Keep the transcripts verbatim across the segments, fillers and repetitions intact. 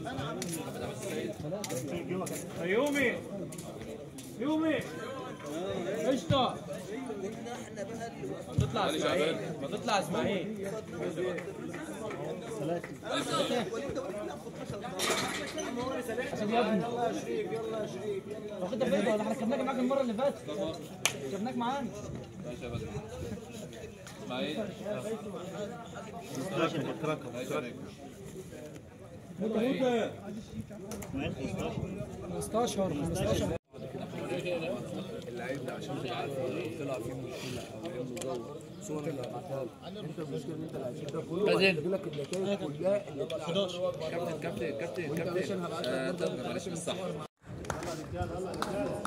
يومي يومي قشطة. ما تطلع اسماعيل، ما تطلع اسماعيل. عشان يا ابني يلا يا شريف، يلا يا شريف، يلا. واخدها فين ولا احنا ركبناك معاك المرة اللي فاتت؟ ركبناك معانا. ماشي يا بدر. اسماعيل. خمستاشر بتركب. خمستاشر خمستاشر. اللعيب ده عشان تبقى عارف طلع فيه مشكله او عنده جو صور اللي بعتها انت المشكله ان انت اللعيب ده كله هيجي لك النتائج كلها اللي حداشر. كابتن كابتن كابتن كابتن آه معلش مش صح. يلا رجاله يلا رجاله.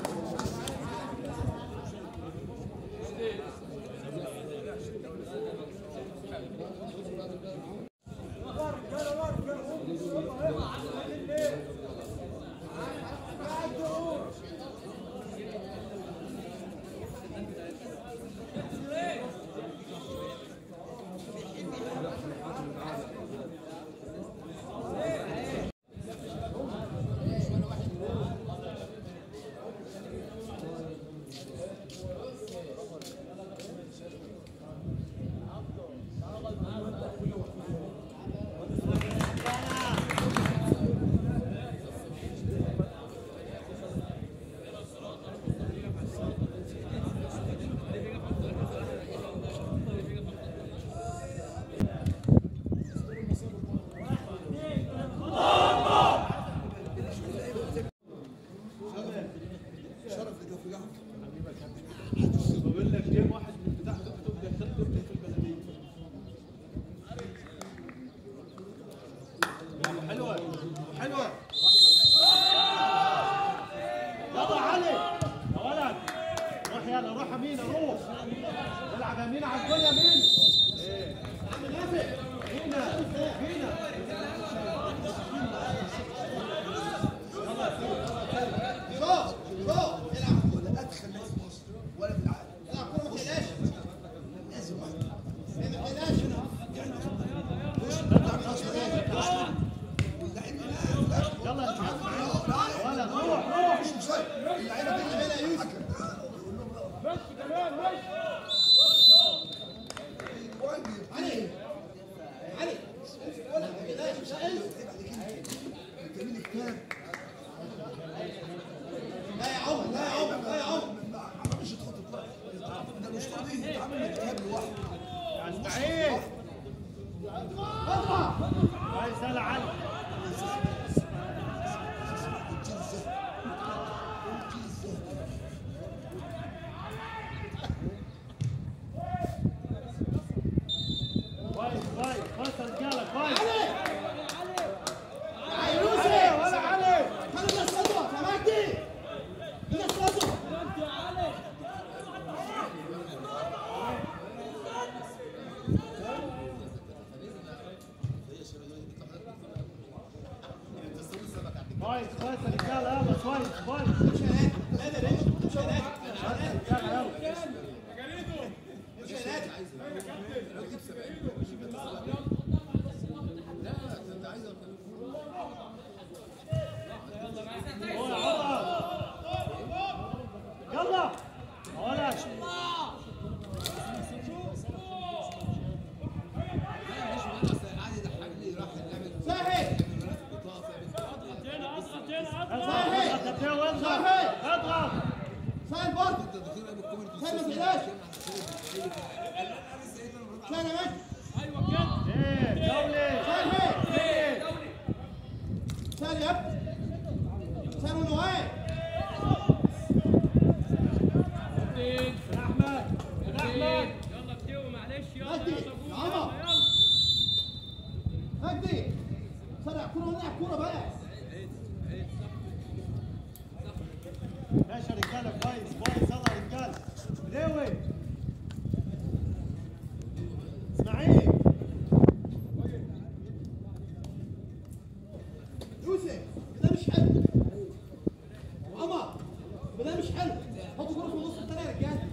بقول لك جيم واحد من بتاع تبدا تبدا في البلديه. حلوه حلوه. يلا علي يا ولد روح يلا روح يمين روح العب يمين على الجول يمين. ايه عم نافع هنا هنا. شوف شوف العب ولا ادخل ناس في مصر ولا في العالم. العب كوره ما تقلقش لازم واحد ما تقلقش يلا ولا روح روح مش شويه اللعيبه دي هنا يا يوسف مش كمان مش علي علي ولا ما تقلقش مش عايز جميل الكلام. لا يا عمر لا يا عمر لا يا عمر ما مش تخطط ده مش طبيعي تعمل لك كتاب لوحده يا اسماعيل. اطلع كويس يلا علي. كويس كويس كويس يا رجاله كويس. علي يوسف ولا علي خلي الناس تضغط يا مجدي. الناس تضغط يا علي. كويس كويس يا رجاله يلا كويس كويس. مش هنادي لا لا مش هنادي مش هنادي يلا مش هنادي. يلا ولا صحيح اضغط ساين بورد ساين ما تقلقش ساين يا مجدي. ايوه كده ايه دولي ساين هيك ساين يا ابني ساين ونوعين. احمد احمد يلا بديو معلش يلا يا عمر مجدي سرع كوره ونلعب كوره بقى. ماشي يا رجاله كويس كويس يلا يا رجاله. بداوي اسماعيل يوسف ده مش حلو وعمر ده مش حلو. حطوا كوره في النص الثاني يا رجاله.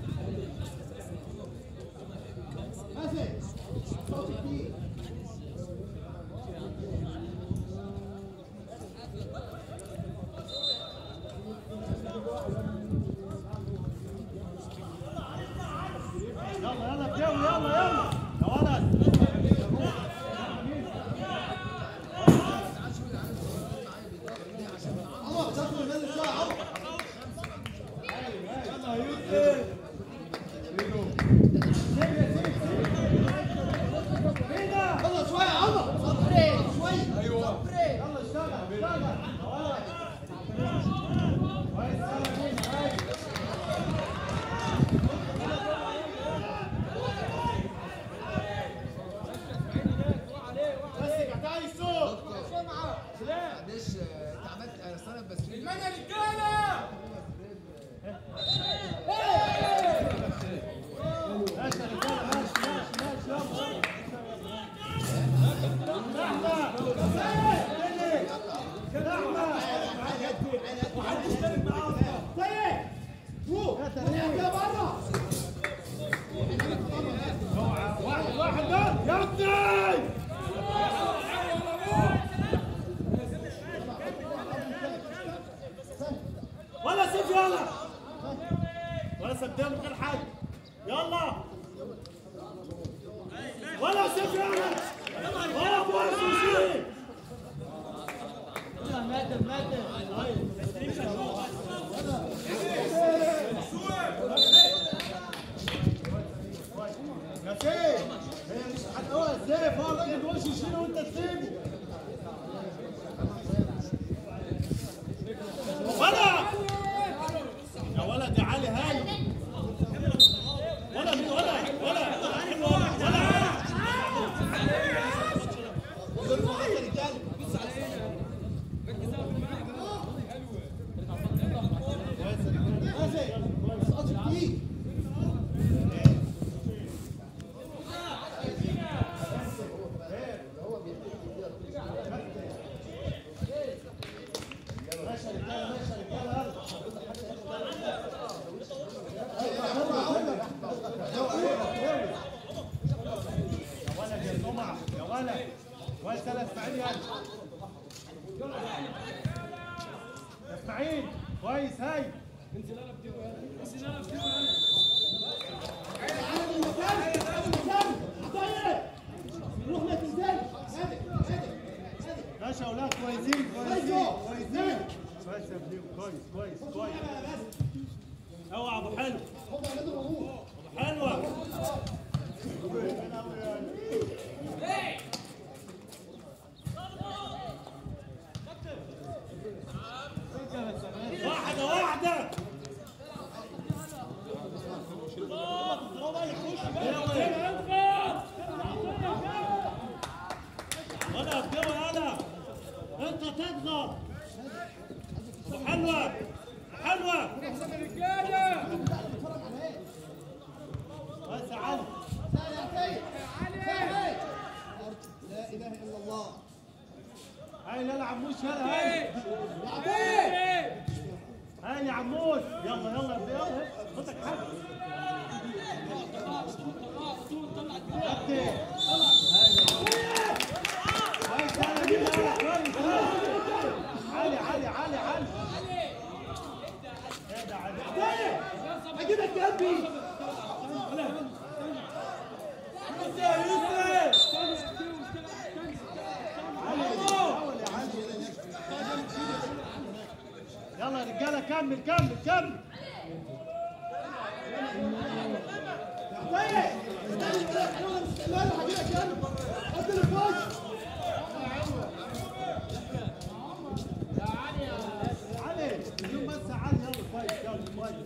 ماشي صوت كتير معلش انت عملت اصل انا بس من يا رجاله ماشي يا رجاله ماشي ماشي ماشي واحد واحد يا ابني ولا سيف يلا ولا سبتين من غير حاجه يلا ولا سيف يلا ولا فوز وشيل مادة مادة يا سيف هي مش هتقولها ازاي فوق ما تقولش يشيله وانت تسيبه ولا يا ولد يا علي هاي ولا ولا ولا ولا اسماعيل كويس هاي انزل انا بديو انزل انا بديو روح ما تنزلش ماشي يا اولاد كويسين كويسين كويسين كويس يا بديو كويس كويس كويس اوعى ابو حلو ابو حلوه واحدة واحدة انا ابدأ انا انت تضغط حلوة حلوة رجالة بس يا علي لا اله الا الله هاي لا عموش يلا هاي هاي يا عموش يلا يلا يلا خدك حاجه علي علي علي علي اجيبك جنبي يلا يا رجاله كمل كمل كمل علي اليوم بس علي يلا كويس يلا كويس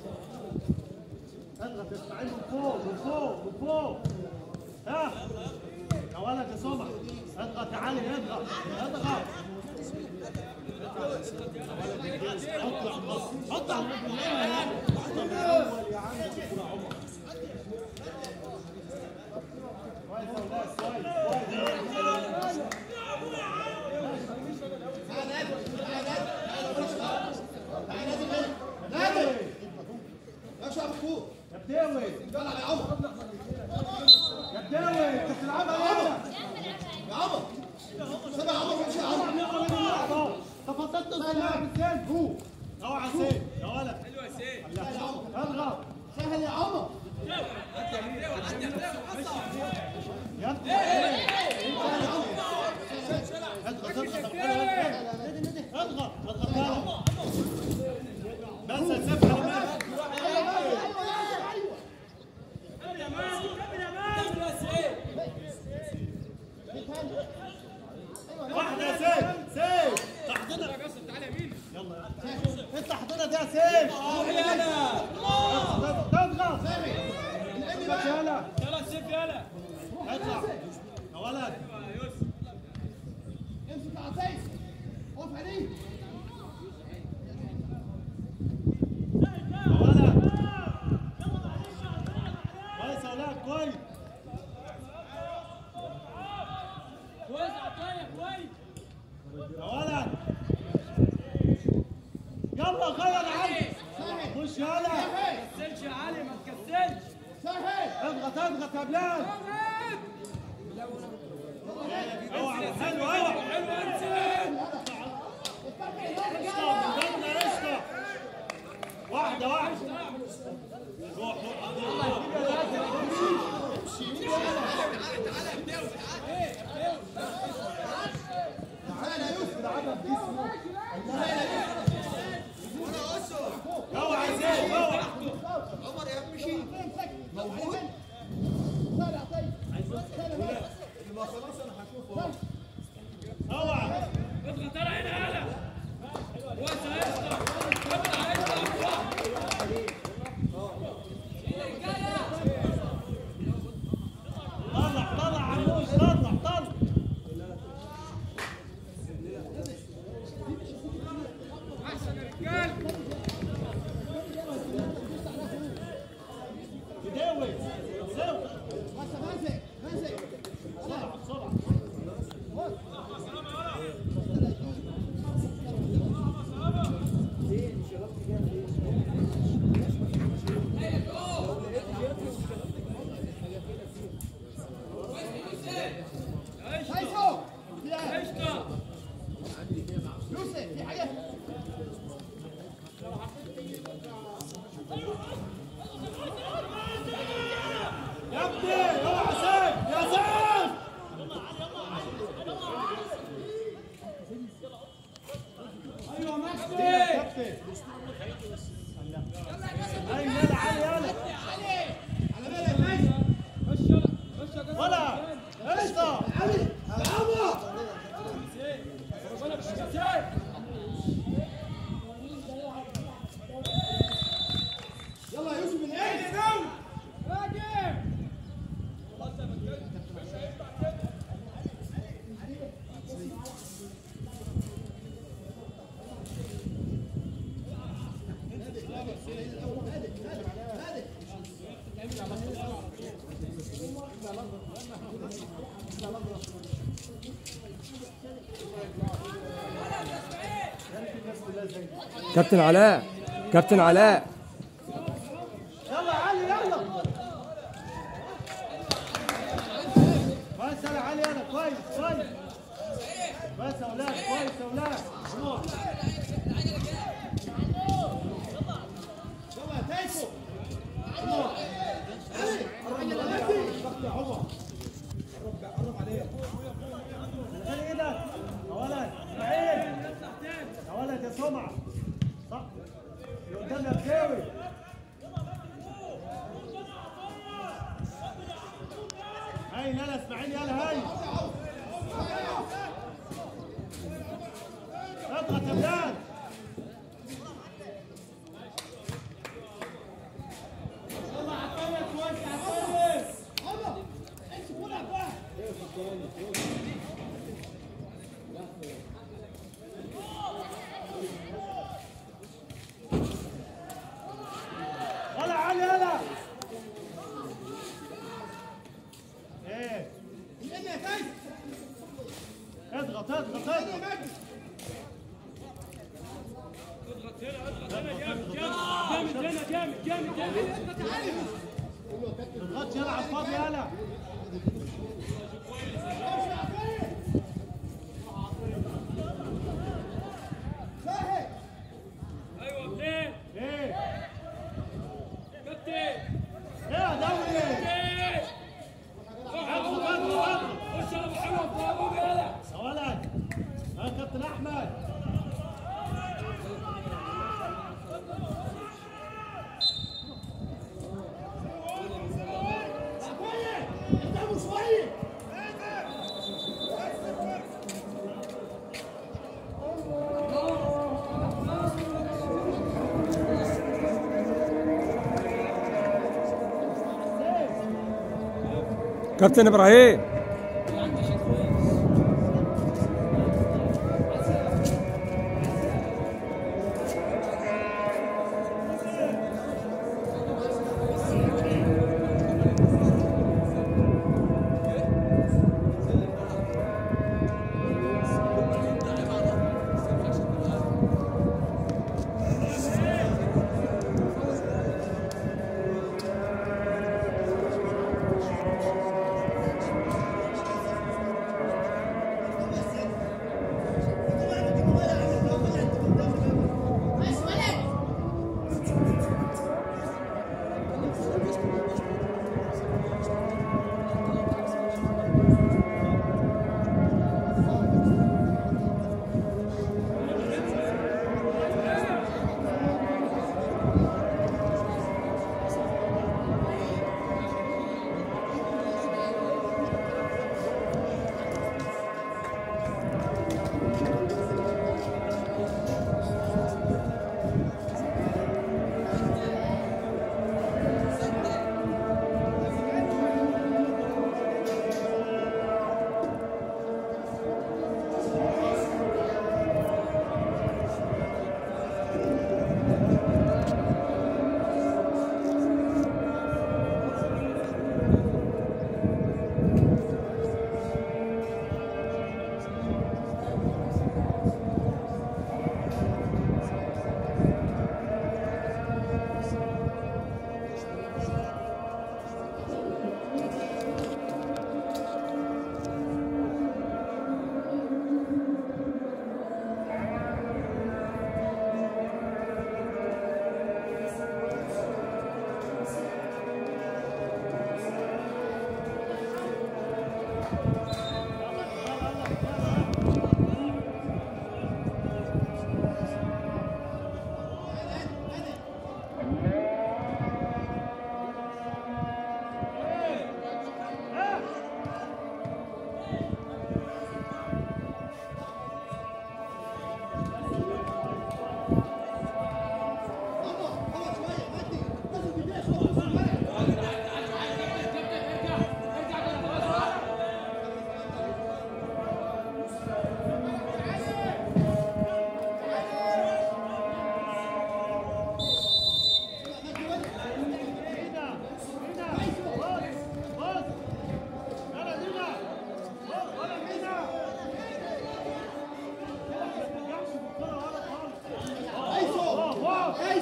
اضغط اسماعيل من فوق من فوق من فوق ها يا ولد يا سمع اضغط يا علي اضغط اضغط حط على يا بداوي يلا يا عمر يا بداوي انت بتلعبها يلا يا عمر سامع يا عمر مش يا عمر تفضلت اللاعب ازاي هو اوعى سيف يا ولد حلو يا سيف اضغط سهل يا عمر يا ابني اضغط اضغط اضغط اضغط بس يا سيف واحدة يا سيف سيف تحضنها تعالى يمين يلا انت احضنها دي يا سيف يلا تضغط يلا يلا سيف يلا اطلع يا ولد امسك يا عزيز كويس يا ولاد كويس. كويس عطيه كويس يا ولد يلا غير علي. خش يلا. ما تكسلش يا علي ما تكسلش. اضغط اضغط يا بلال. اوعى حلو اوعى حلو انزل. قشطه واحده واحده. روح اوعى زين اوعى. عمر يا مشي موجود. ما خلاص انا هشوفه. اوعى اضغط انا هنا هلا. وسع يسطا. اطلع يسطا. طلع طلع عموش طلع طلع. احسن يا رجال. بداوي زو بسرعه بسرعه. قشطه. يا ابني اوعى سيف يا سيف. ايوه مجدي. كابتن ايوه يلا علي يلا خش يلا خش يا جدع. ولا قشطه. ربنا مش كسال. يلا يا يوسف العين. راجع. كابتن علاء كابتن علاء يلا علي يلا كويس يلا علي يلا كويس كويس بس يا اولاد كويس يا اولاد. روح يلا يا تايسو. خلي ايدك يا ولد اسماعيل. يا ولد يا سمعه صح اللي قدام يا بكاوي. هاي يلا اسماعيل يلا هاي. اضغط يا بلال. يلا عطيه كويس عطيه. يلا علي يلا. ايه اضغط اضغط اضغط. اضغط هنا اضغط هنا جامد جامد هنا جامد جامد جامد. ما تضغطش يلا على الفاضي يلا. ايوه منين؟ ايه كابتن. ايه يا دولي. ايه. اضغط اضغط اضغط. خش يا ابو حلو في ابوك يلا. يا ولد ها كابتن احمد. كابتن ابراهيم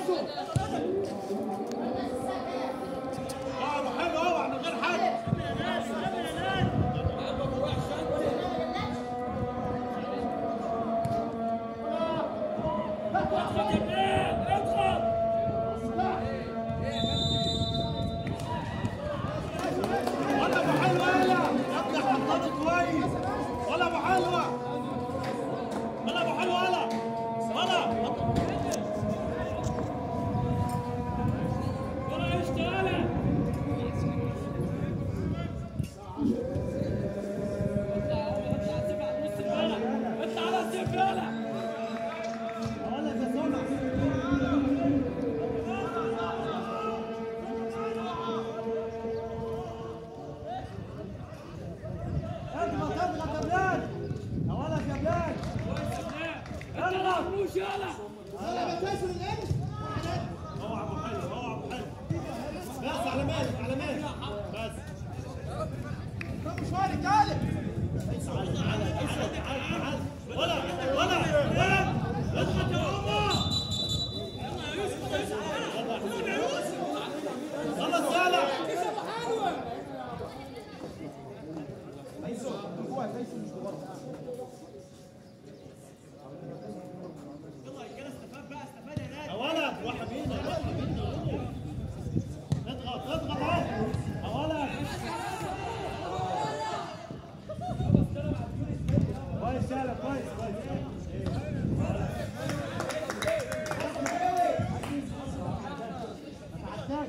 ابو حلو اوعى من غير حاجه. ولا ابو حلوه يلا يا ابني حطيت كويس. ولا ابو حلوه ولا ابو حلوه ولا ولا ولا اشتغل. انت على سيف يلا. ولا تسمع. اضغط اضغط يا بلال. يا ولد يا بلال. يلا مش يلا. اوعى ابو حلو اوعى ابو حلو. بس على مالك على مالك بس. طب شويه رجاله. تعال تعال تعال تعال. ولا ولا ولا اضغط يا عمر. يلا يا يوسف يلا يا يوسف. خلص يلا. يا ولد روح بينا روح بينا. اضغط اضغط اهو يا ولد. كويس يلا كويس كويس. ما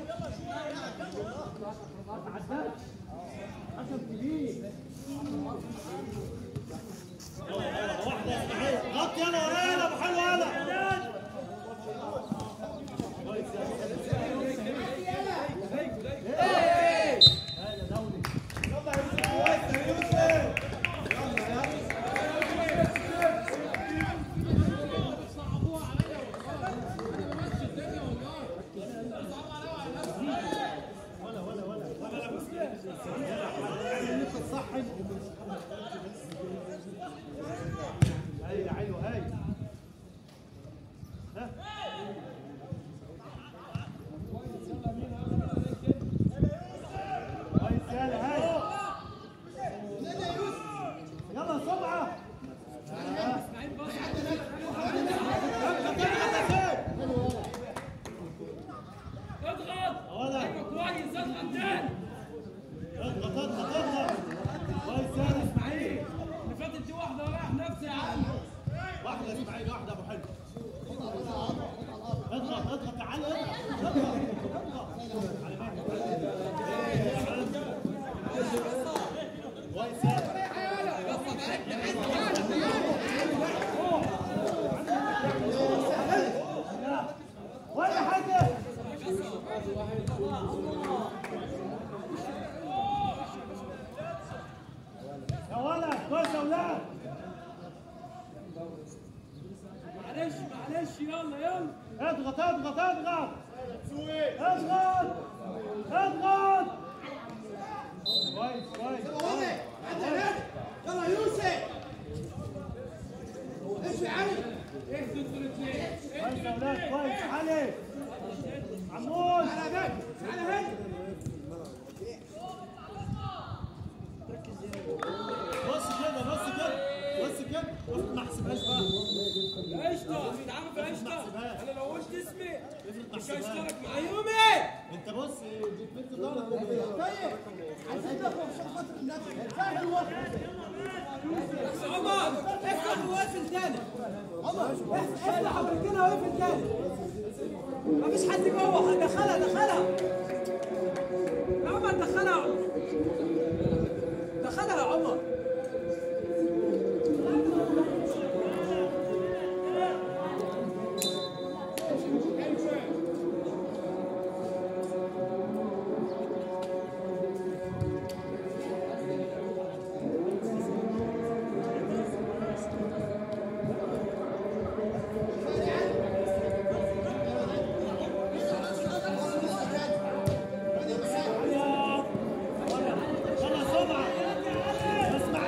تعداش حسب كبير. واحدة اسماعيل غط يلا ورانا ابو حلو يلا. هاي ايوه هاي. ها كويس يلا هاي. يلا سبعه. اضغط. ايوه كويس اضغط تاني. اضغط اضغط اضغط. كويس يلا اسماعيل. اللي فاتت دي واحده وراح نفسي يا عم. واحدة اسماعيل واحدة ابو حلو. اضغط اضغط تعال اضغط اضغط. على بالك. كويس يلا. ولا حاجة. يا ولد كويس يا ولاد. معلش معلش يلا يلا. اضغط اضغط اضغط. اضغط اضغط. كويس كويس. يلا يوسف. ايش علي؟ اهدوا الاثنين. كويس يا ولاد كويس. علي عمود. على بالك على هنا. بص كده بص كده بص كده. ما احسبهاش بقى. قشطه بيتعامل في قشطه. انا لو قلت اسمي مش احسبهاش. هشترك مع يومي. انت بص بنت ضهرك. طيب عايزين نخرج عشان خاطر النبي. سهل الوقت. بس عمر افتح وقفل تاني. عمر افتح امريكنا واقفل تاني. مفيش حد جوه. دخلها دخلها. يا عمر دخلها. دخلها يا عمر. يلا سبعة.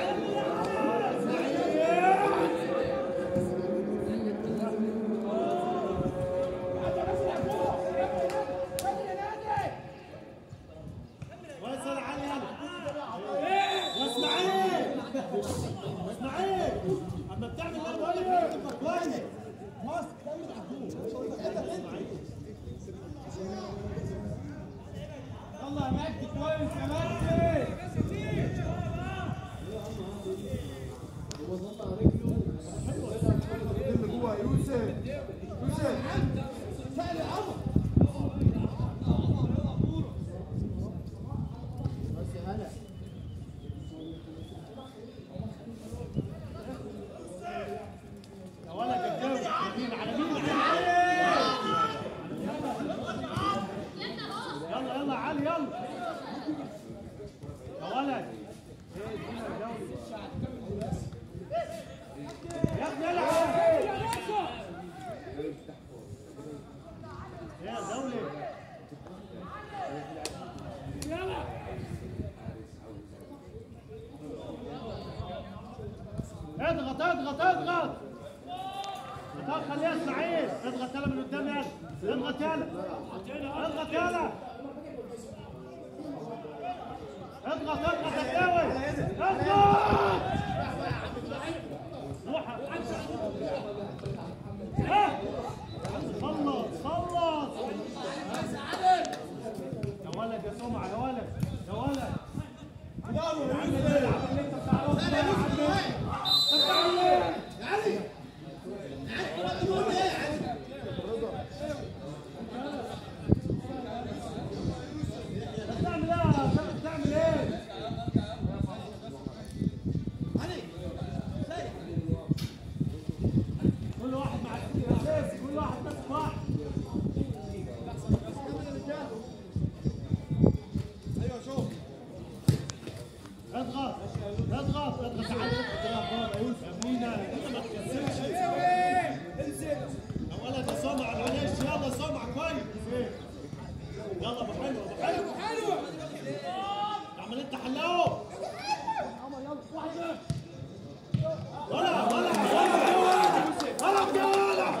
اضغط اضغط اضغط اضغط خليها اسماعيل اضغط يلا من قدام يلا اضغط يلا اضغط يلا اضغط اضغط يا تاوي اضغط روح ها خلص خلص يا ولد يا سمعة يا ولد يا ولد يا عم العب اللي انت بتعرفه يا عم انت بتعمل ايه؟ يا علي بتعمل ايه؟ بتعمل ايه؟ كل واحد مع الاساسي كل واحد ماسك واحد ايوه شوف اضغط اضغط اضغط على يا ابنينا انت ما تكسرش انزل يا ولد يا سمع معلش يلا سمع كويس يلا ابو حلو ابو حلو ابو حلو اعمل انت حلاوه ولا ولا ولا ولا ولا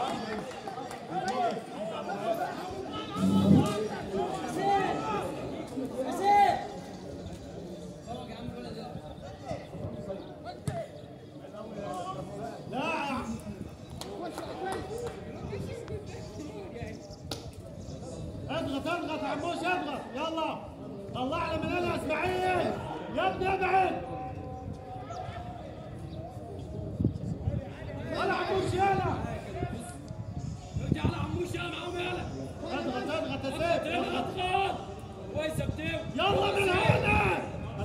اضغط اضغط عموش اضغط يلا طلعنا من هنا اسماعيل يا ابني ابعد يلا عموش يلا ارجع على عموش يلا معاهم يلا اضغط اضغط يا سيف اضغط اضغط كويس يا بتيو يلا من هنا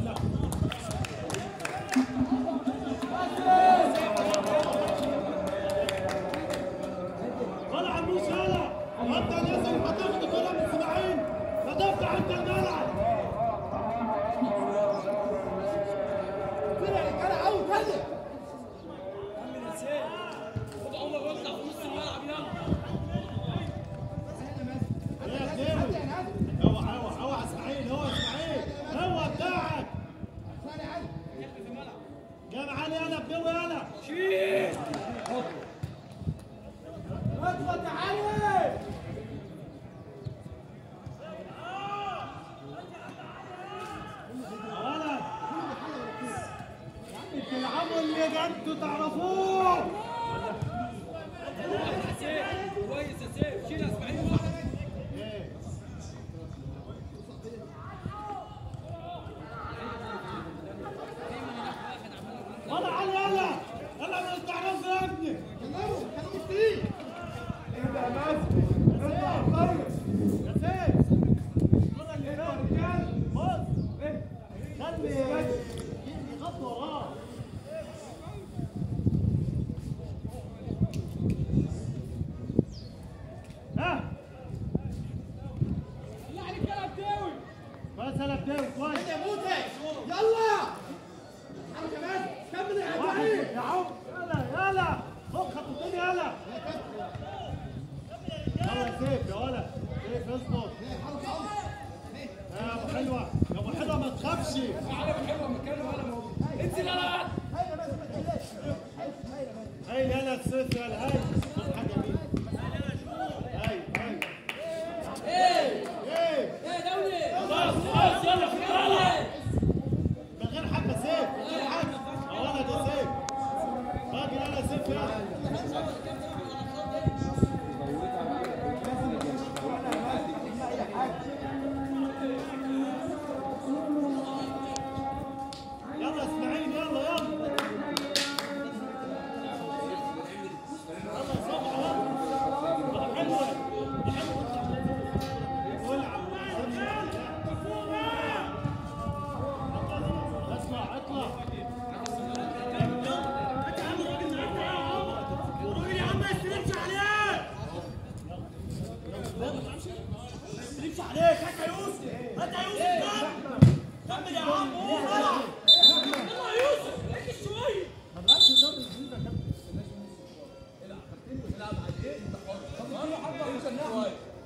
ولا عموش يلا انت لازم هتاخد كلها من اسماعيل فتفتح انت الملعب فرع الكلام عاوز هدف كمل يا سيف خد عمر واطلع في نص الملعب يلا يا كيوي هو هو هو اسماعيل هو اسماعيل هو بتاعك جاب علي انا بجوي انا شيل اضغط يا علي ولد تلعبوا اللي انتوا تعرفوه واحد يا سيف كويس يا سيف شيل يا اسماعيل واحد ولا علي يلا يلا ما تعرفوا يا ابني كلموا كلموا فيه انت يا مازن انت طيب يا سيف الكره اللي فيها رجال بص خلي يغطي وراه ها الله عليك يا بداوي كويس يا بداوي كويس يا موتى يلا انا كمان كمل يا واحد ابراهيم يا عم يلا يلا خد خطوتين يلا يلا يا سيف يا ولد سيف اصبر يا ابو حلوه يا ابو حلوه ما تخافش تعالى بحلوه مكانه ولا موجود انزل يلا هاي يلا سيف يلا هاي حاجه مين هاي هاي ايه ايه ايه دولي خلاص خلاص يلا في الطالع من غير حاجه سيف من غير حاجه يا ولد يا سيف راجل يلا سيف يلا يلا اسماعيل يلا يلا يلا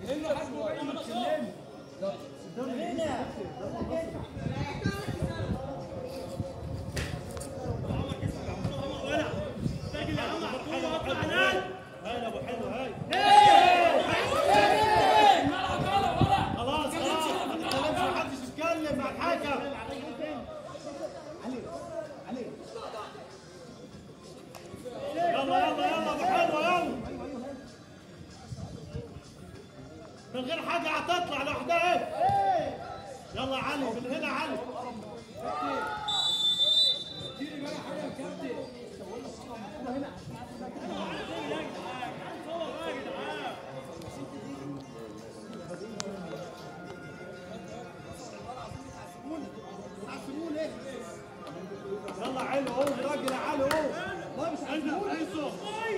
انه حجمه بعيد ما تكلمش. هاي ابو حلو هاي خلاص خلاص ما تتكلمش ما حدش يتكلم مع الحكم. يلا يلا يلا ابو حلو يلا من غير حاجه هتطلع لوحدها. يلا علي من هنا علي. اديني بقى حاجه يا كابتن. يلا علي اهو راجل علي اهو. لا مش عايزه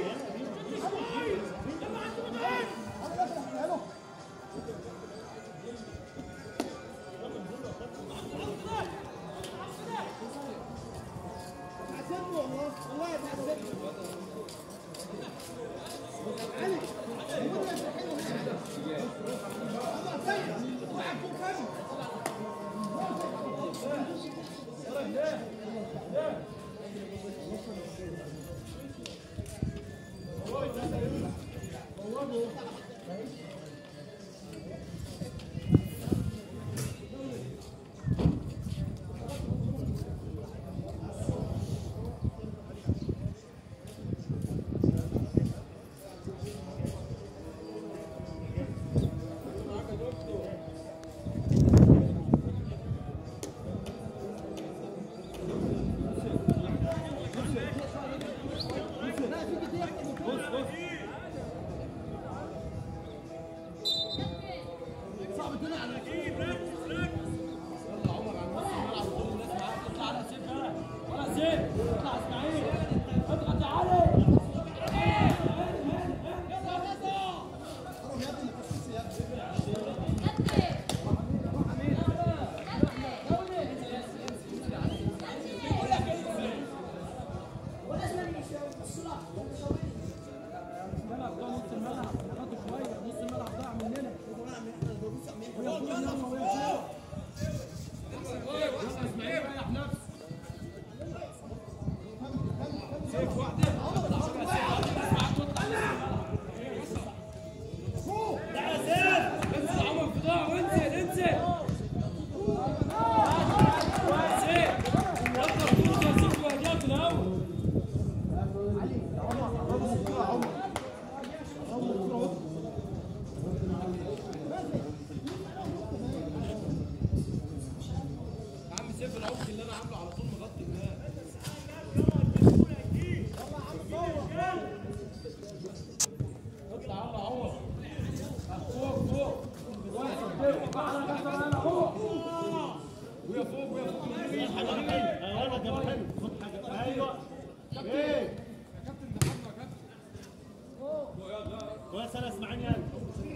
كويس. انا اسمعني يلا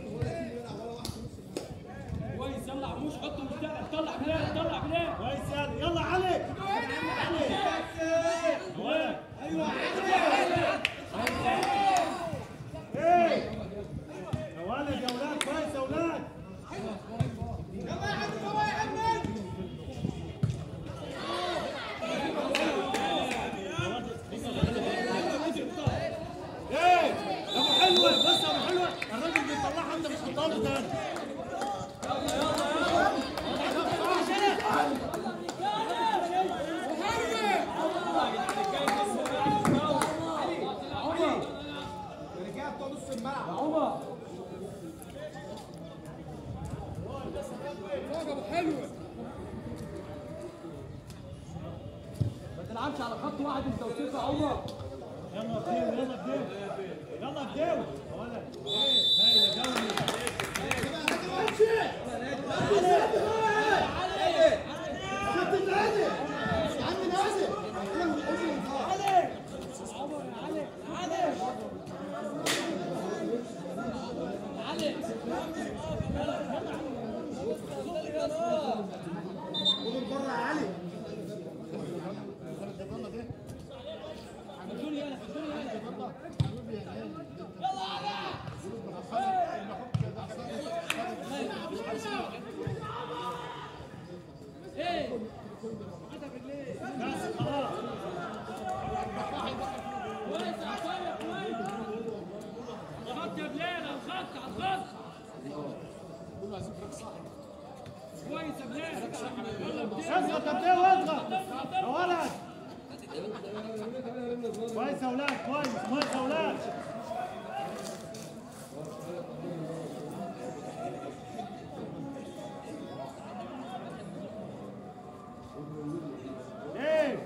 كويس. يلا عموش حط المفتاح. طلع بلاد طلع بلاد. كويس يلا يلا علي علي ايوه ايوه ايه يا ولد يا ولاد. كويس يا ولاد. يلا يا عم جوا يا عم. ايه يا ابو حلوه. بص يا ابو حلوه الراجل بيطلعها انت مش هتطلع تاني. ما تلعبش على خط واحد انت وسيف يا عمر. يلا بديو يلا بديو يلا بديو يا ولد. ايه هاي يا جولي. يلا اضغط يا بديو اضغط يا ولد. كويس يا ولاد كويس كويس يا ولاد. ايه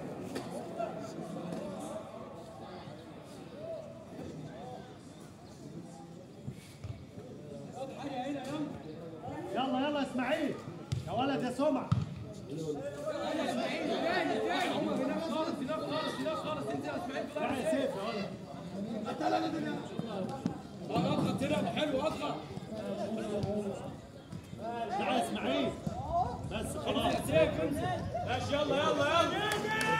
يلا يلا اسماعيل يا ولد يا سمعة. لا يا سيف يا ولد. اضغط هنا حلو اضغط. لا يا اسماعيل بس خلاص. ماشي يلا يلا يلا.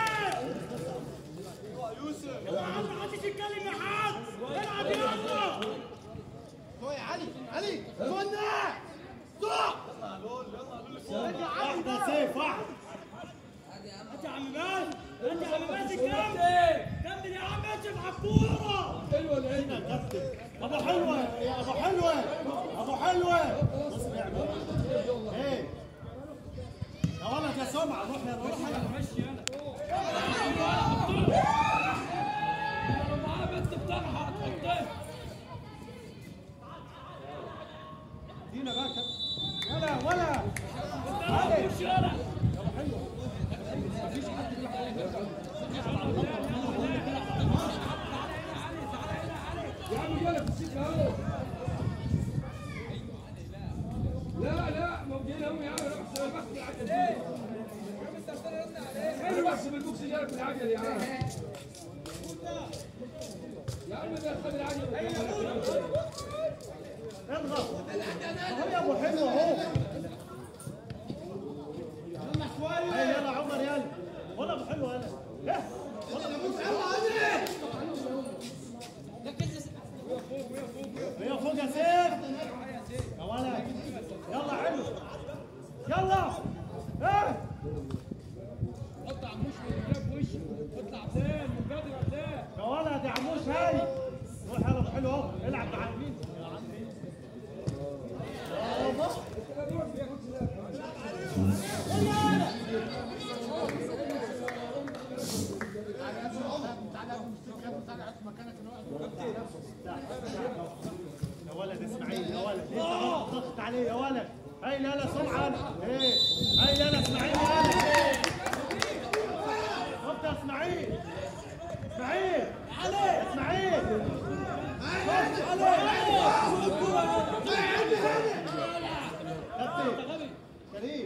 يوسف يا عم ما حدش يتكلم يا حاج. العب يلا. شوية علي علي كنا صح. واحدة سيف واحد. انت يا عم مال انت يا عم ماسك كمل كمل يا عم امشي مع الكوره. حلوة العين يا كابتن. ابو حلوة يا ابو حلوة ابو حلوة. بص نعمل ايه يا ولد يا سمعة. روح يا روح مشي انا لو معاه بنت بطرحه هتحطها. دينا بقى كابتن. ولا ولا مش يلا لا لا موجودين هم يا عم. روح بحث العجل. ايه بحث بالبوكس جالك بالعجل يا عم. يا عم ده خد العجل. اضغط اهو يا ابو حلو اهو. يلا شويه. يلا عمر يلا. ولا ابو حلو يلا. ايه ولا ابو حلو هي فوق يا سيف يا ولد. يلا حلو يلا. ايه حط عموش في وشه اطلع فين مقدر قدام يا ولد يا عموش. هاي روح يلا ابو حلو اهو. العب مع مين يا عم. يا ولد اسماعيل يا ولد انت ضغط عليه يا ولد. هاي لا لا سمعة. ايه هاي لا لا اسماعيل يا ولد. ضغط يا اسماعيل اسماعيل اسماعيل. كابتن كريم.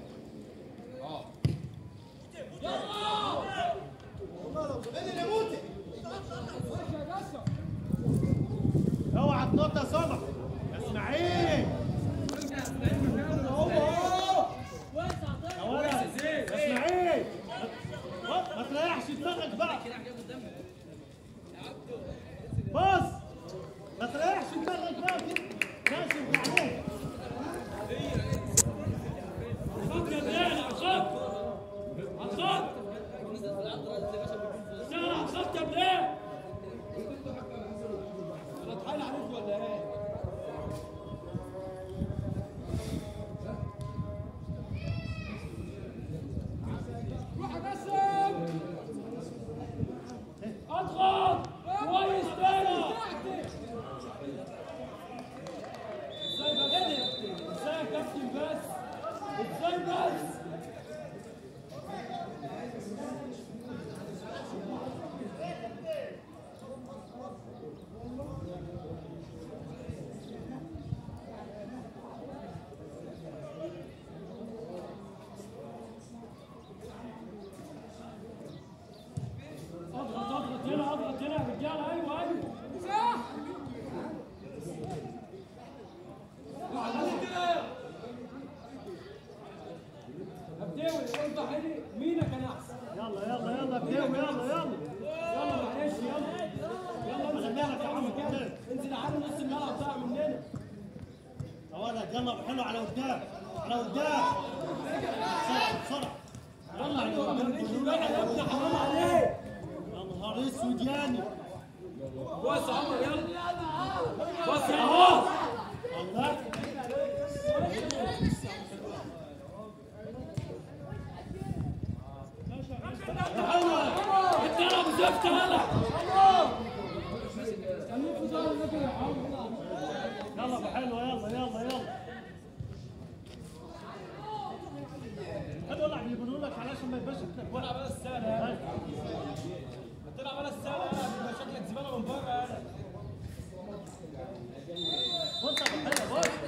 اوعى تنط يا سمع يا اسماعيل. يا ولد يا اسماعيل ما تريحش دماغك بقى. بص ما تريحش دماغك بقى كده. ماشي وبعدين خط يا بلال على الخط على الخط اشتغل على الخط يا بلال. انا اتحايل عليك ولا ايه؟ روح يا قاسم اضغط كويس تاني. ازاي بس ازاي يا كابتن بس ازاي بس. اضغط اضغط هنا اضغط هنا يا رجاله. ايوه ايوه صح. بديوي انت حلي مينا كان احسن. يلا يلا يلا بديو يلا يلا يلا معلش يلا يلا خلي بالك يا عم كده. انزل على نص الملعب ضاع مننا. يا ولد يلا ابو حلو على قدام على قدام. بسرعه بسرعه يلا على قدام. يا ابني حرام عليك. يا نهار اسود يعني. بص يا عمر يلا بص يا عمر. الله يلا حلوه يلا يلا يلا خد ولع بيقولوا لك علشان ما يبقاش تلعب على السهله تلعب على السهله يبقى شكلك زباله من بره. بص حلوه بص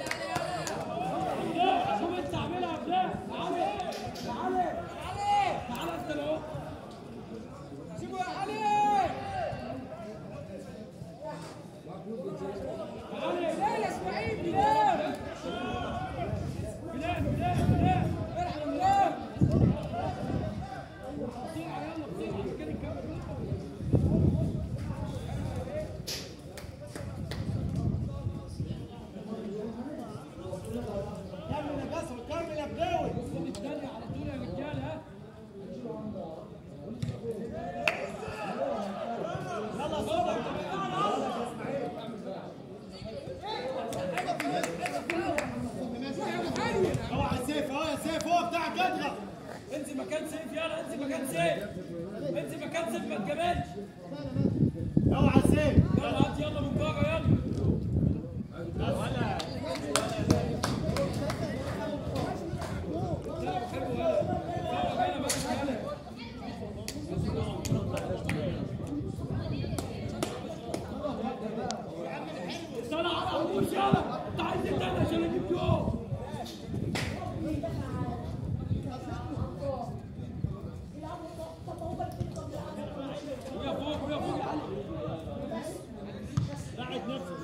شوف انت اعملها بده. تعالى تعالى تعالى تعالى انت لو سيبه يا علي. تعالى لا يا اسماعيل بلال بلال بلال بلال ارحم بلال. بسرعه يلا بسرعه عشان كده نكمل. كمل يا جسر كمل يا بداوي. الثانيه على طول يا رجاله. ها يلا صوبك اوعى سيف اهو يا سيف هو بتاعك اضغط. انزل مكان سيف يلا انزل مكان سيف انزل مكان سيف ما تجاملش. اوعى سيف يلا هات يلا من بره يلا. ولا طلع على عموش يلا. انت عايز ايه تاني عشان اجيب جول؟ ويا فوق ويا فوق يا علي. قاعد نفسه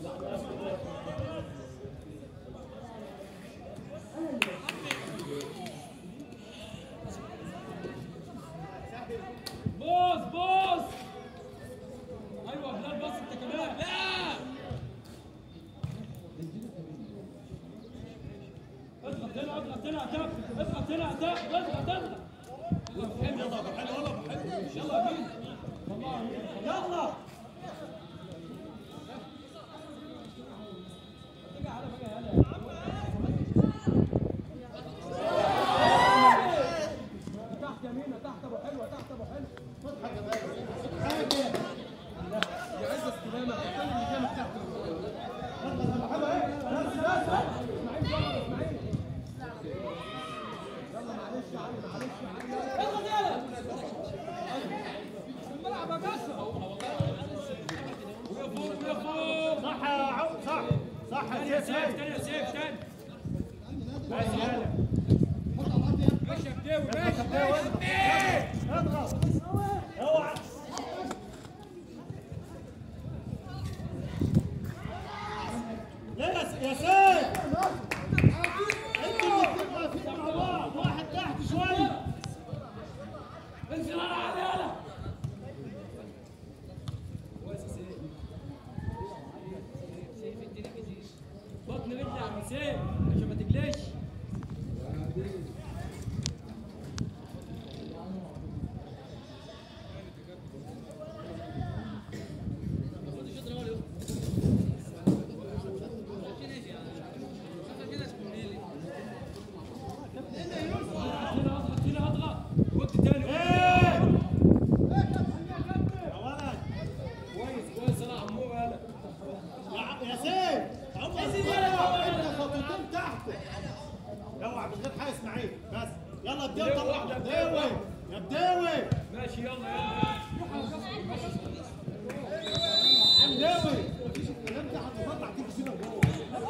بوس بوس. ايوه بلال بص انت كمان. لا اضغط هنا اضغط هنا يا كابتن. اضغط هنا يا كابتن. اضغط اضغط. يلا يلا حلو يلا يلا مين؟ والله مين؟ يلا تحت يمينه تحت ابو حلوه تحت ابو حلوه. يا عز استلامه الثاني اللي جنب تحت يلا معلش يا علي معلش يا علي. يلا يلا الملعب يا جسر. ويا فوق ويا فوق. صح يا عم صح صح تاني يا يا سيف سيف تاني يا سيف تاني. ماشي يلا ماشي يا بداوي ماشي اضغط اوعى يا يا سيف انتوا الاثنين واقفين مع بعض واحد تحت شويه. انزل انا على يلا. بطن رجلي يا عم سيف عشان ما تجليش. اضغط هنا اضغط. وقت تاني ايه يا ولد كويس كويس. انا عمور يلا. يا يا سيف عمر انت خطوتين تحت. اوعى من غير حاجه اسماعيل بس. يلا بداوي طلع بداوي يا بداوي ماشي يلا يلا. بداوي مفيش الكلام ده هتطلع تيجي كده جوه.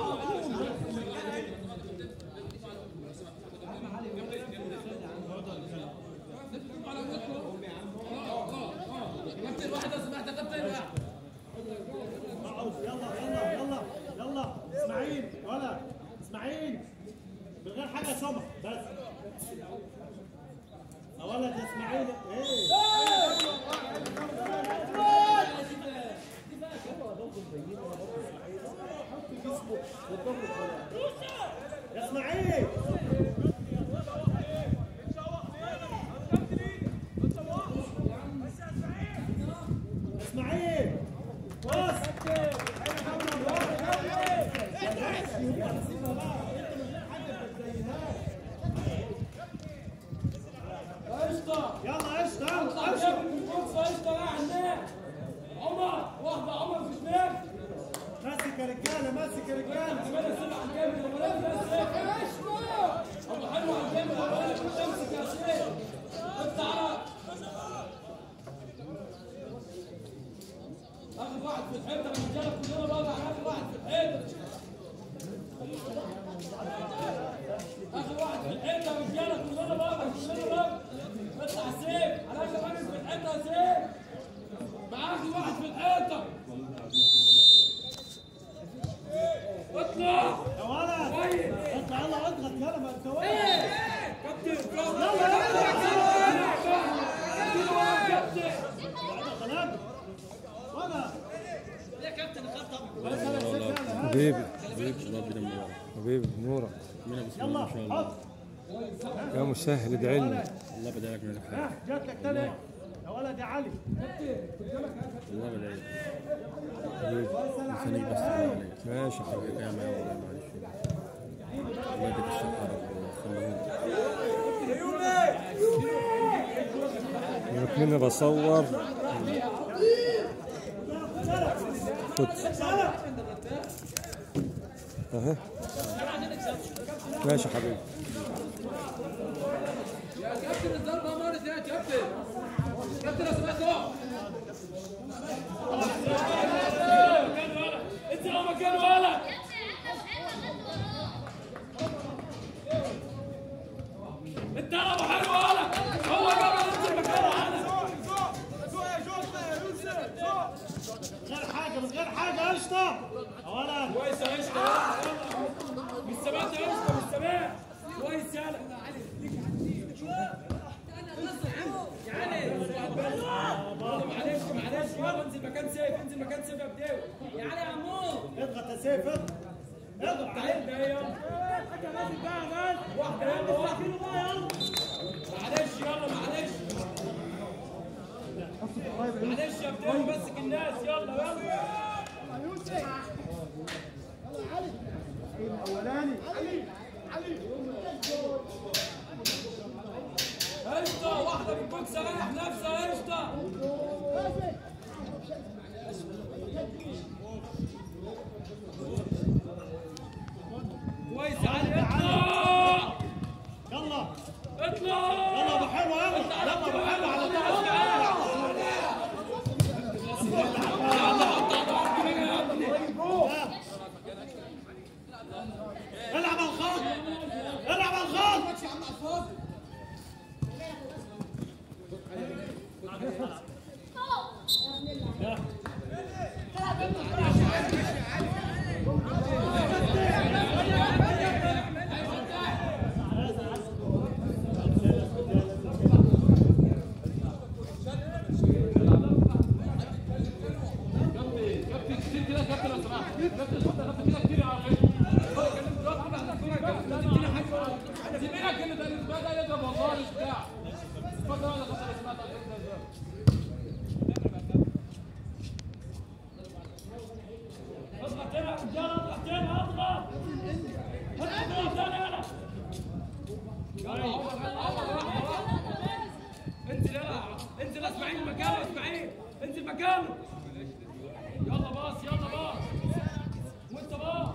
كابتن واحد لو سمحت يا كابتن. يلا يلا يلا يلا اسماعيل ولا اسماعيل من غير حاجه سمع بس. يا ولد يا اسماعيل ايه يا اسماعيل اسماعيل بص قشطه يلا قشطه اطلع قشطه جاب الفرصه. قشطه يا عماد. عمر واحده عمر في شمال. ماسك يا رجاله. كمان السيف على الجامد يا ولاد الناس. الله حلو على الجامد يا ولاد. امسك يا سيف. انت عرق. اخر واحد في الحته الرجاله كلنا بقى على اخر واحد في الحته. اخر واحد في الحته يا رجاله كلنا بقى كلنا بقى. اطلع سيف على اخر واحد في الحته يا سيف. مع اخر واحد في الحته. اطلع يا ولد اطلع يلا اضغط يلا ما انت واقف. كابتن يلا يلا كابتن خلاص وانا يا كابتن خاف طبعا. حبيبي حبيبي نورك يلا حط. يا مسهل ادعي لنا. الله بدالك من الخير. ها جات لك تاني يا ولد يا علي. الله بدالك. حبيبي خليك بس عليك. ماشي حبيبي. يا معي والله معلش. الله يديك الصحة رب ويخليك. مني بصور خد اهي ماشي حبيبي. يا كابتن الضربه مرت يا كابتن. كابتن لو سمحت اقف. انت لو مكان ولد. انت لو حلو ولد. هو جاب انت مكانه انا. من غير حاجه من غير حاجه قشطه يا ولد. كويس يا قشطه. مش سمعت يا قشطه مش سامع. كويس يالا. معلش معلش يلا انزل مكان سيف انزل مكان سيف يا بداوي. يا علي يا عمو اضغط يا سيف اضغط اضغط تعال ده يلا. واحده يلا واحده. معلش يلا معلش. معلش يا بداوي مسك الناس يلا يلا. الاولاني علي علي قشطه واحده بالبوكس ريح نفسها قشطه. كويس يا علي اطلع. يلا اطلع يلا ابو حلو يلا يلا ابو حلو على طول. العب على الخط العب على الخط. انزل يلا انزل اسماعيل مكانه اسماعيل انزل مكانه. يلا باص يلا باص وانت باص.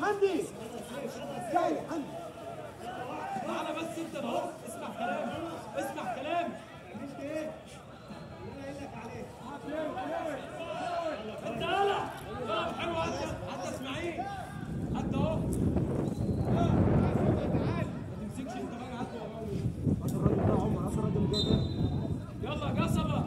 حمدي جاي حمدي تعالى بس انت اهو اسمع كلام اسمع كلام مش ايه انا قايل لك عليه انت يلا يلا حلو عدى عدى اسماعيل عدى اهو ما تمسكش انت بقى عدى هات الراجل ده يا عمر، هات الراجل اللي جاي ده. يلا قصبه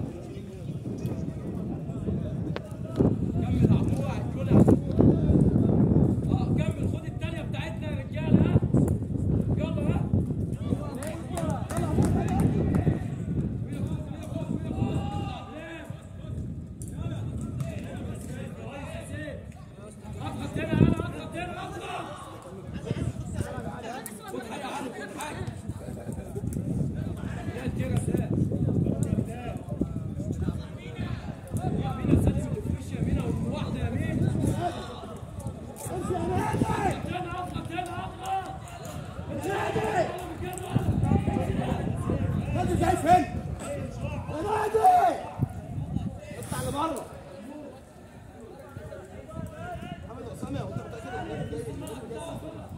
كمل عمو هتقولها اه كمل خد الثانيه بتاعتنا يا رجاله ها يلا ها اضغط هنا انا اضغط هنا اضغط خد حاجه عالي خد حاجه يا كده ده يا مينا سلم اللي في وشي يا مينا واحده يا مينا امشي يا نادي هنا اضغط هنا اضغط نادي نادي جاي فين؟ يا نادي اطلع لبره محمد اسامه وانت متاكد ان النادي جاي؟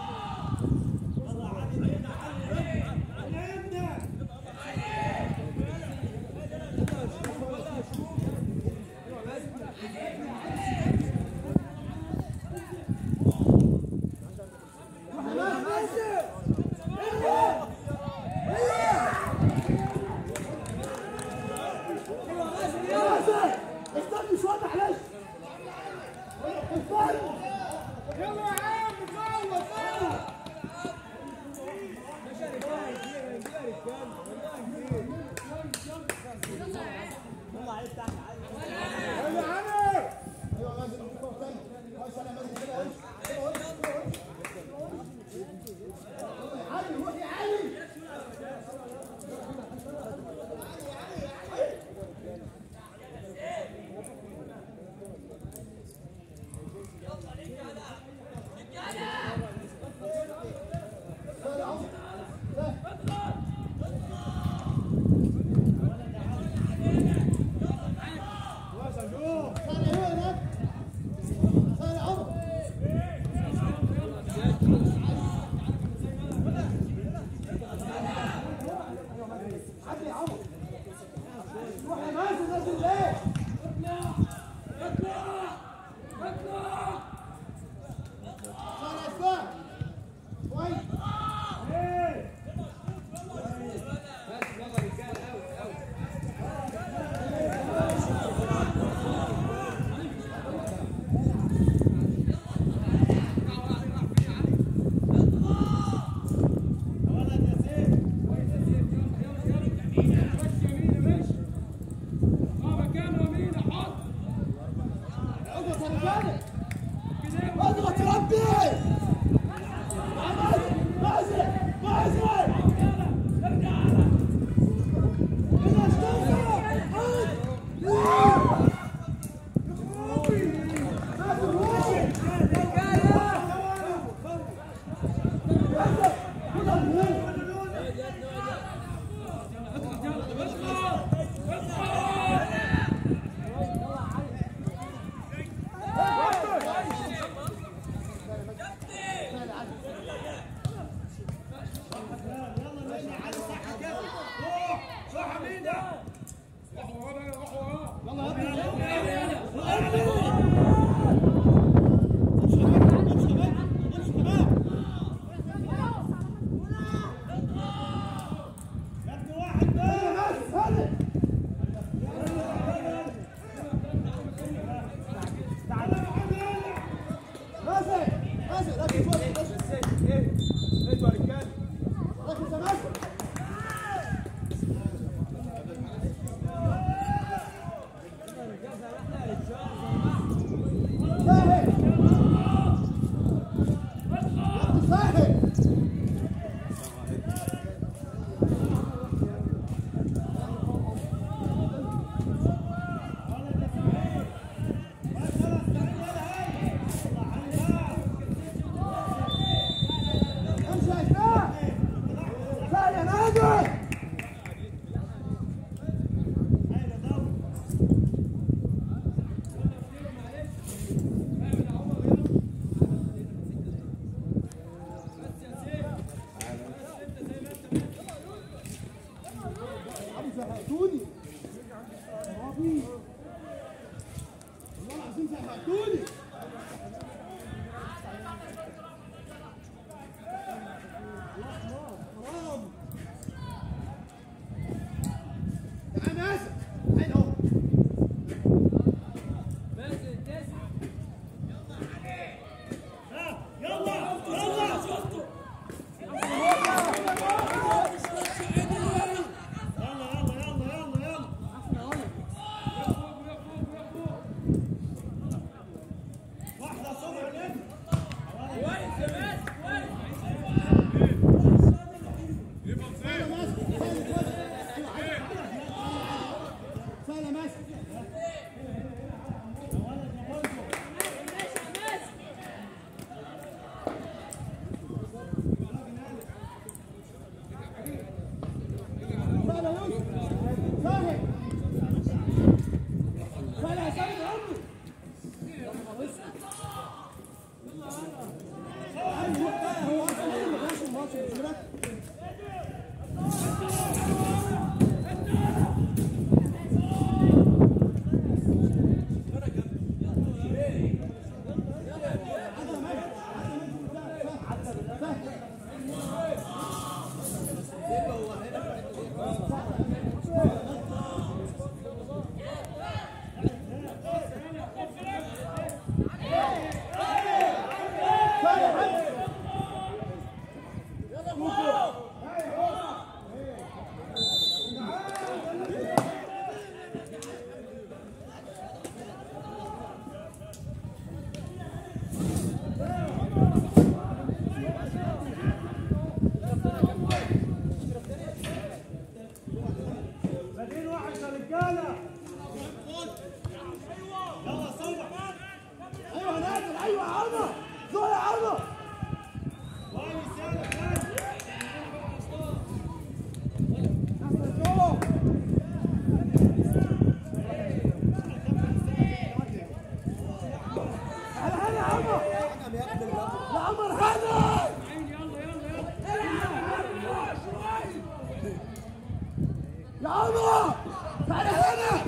استنى شويه معلش استنى يلا يا عم فوق فوق يلا عامر ايوه لازم نفوق تاني هاي سلام لازم كده علي روح يا علي يا عمر هاني يا عمر تعال هنا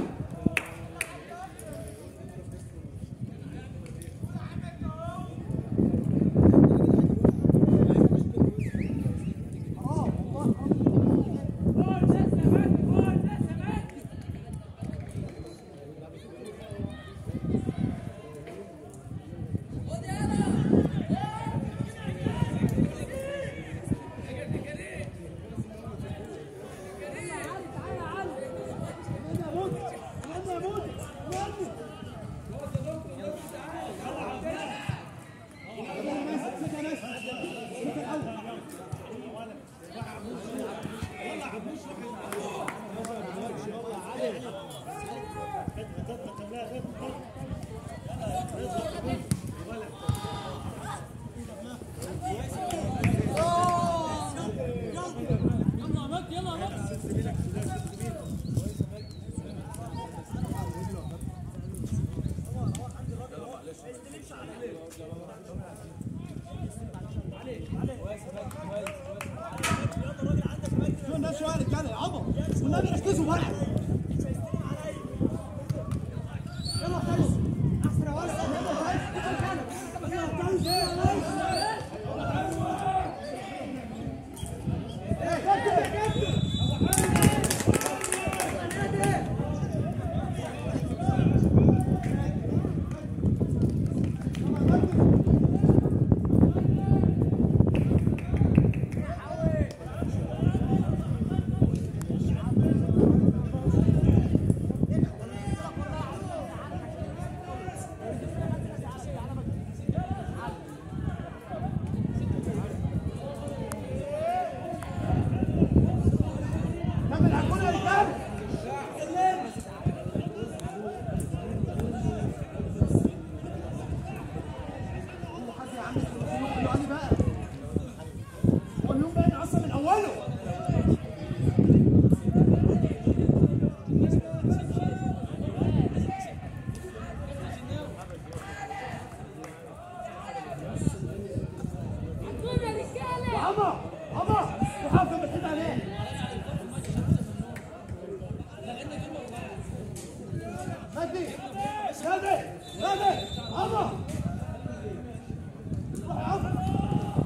شو الناس شو قالت كده يا عمر والنبي ركزوا بقى يلا خلص احسن يا ولد نادي نادي عمر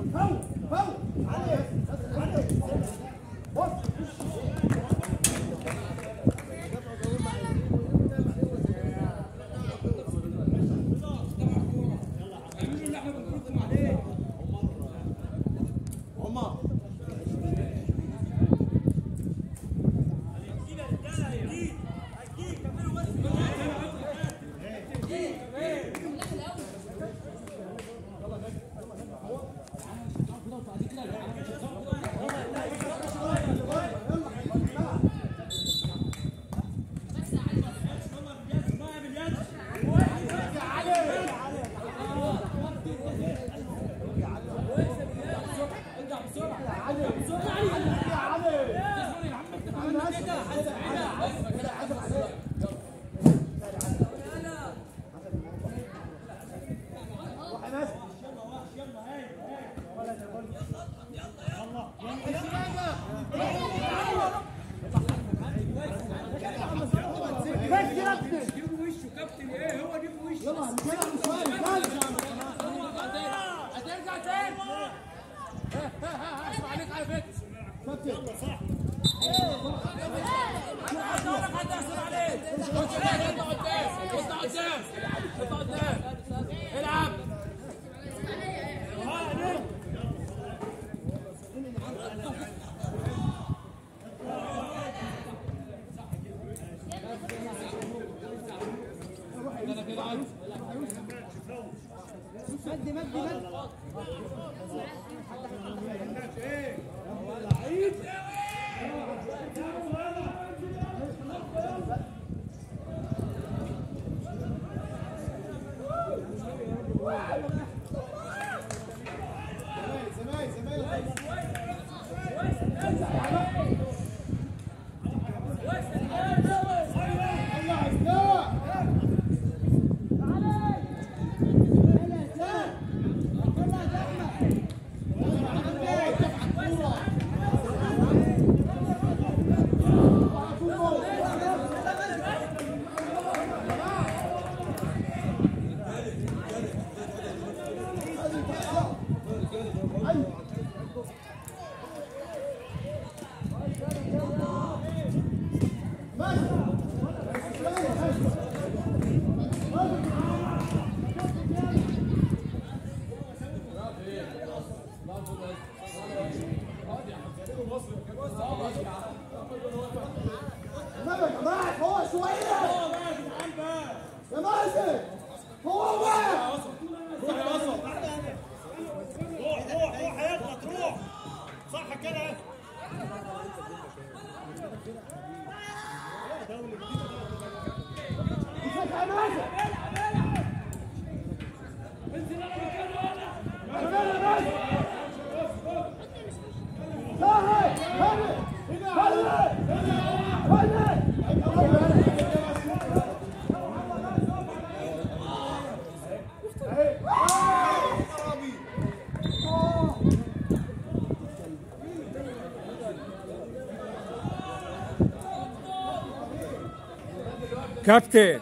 كابتن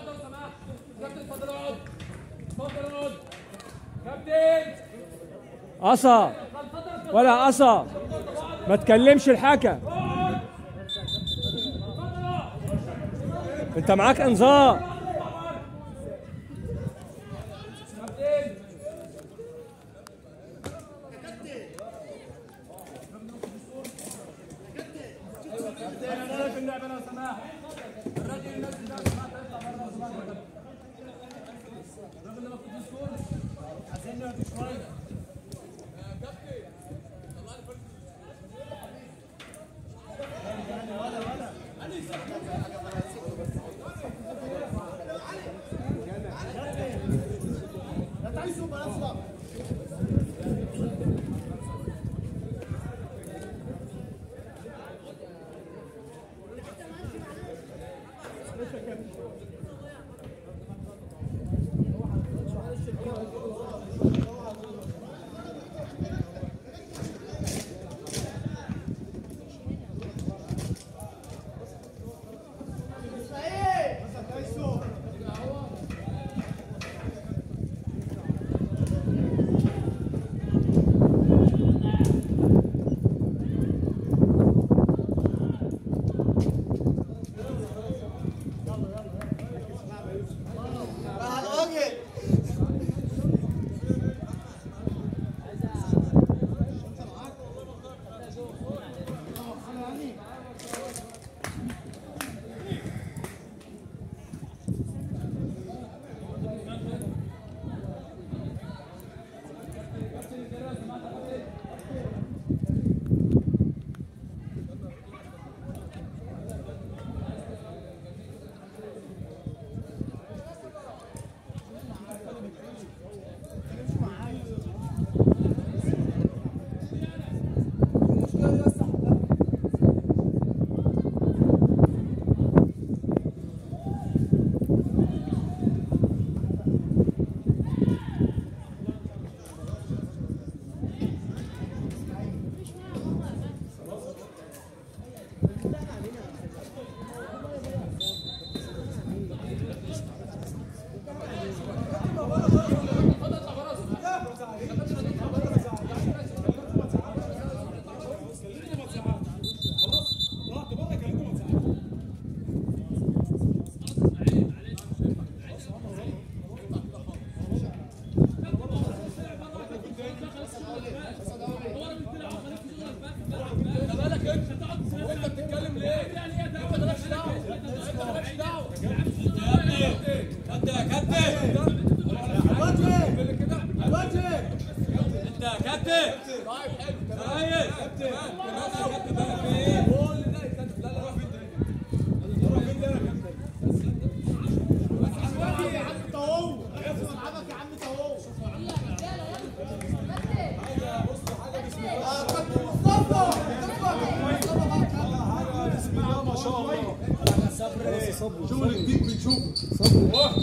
قصا ولا قصا ما تكلمش الحكم انت معاك انذار شغل جديد بنشوفه.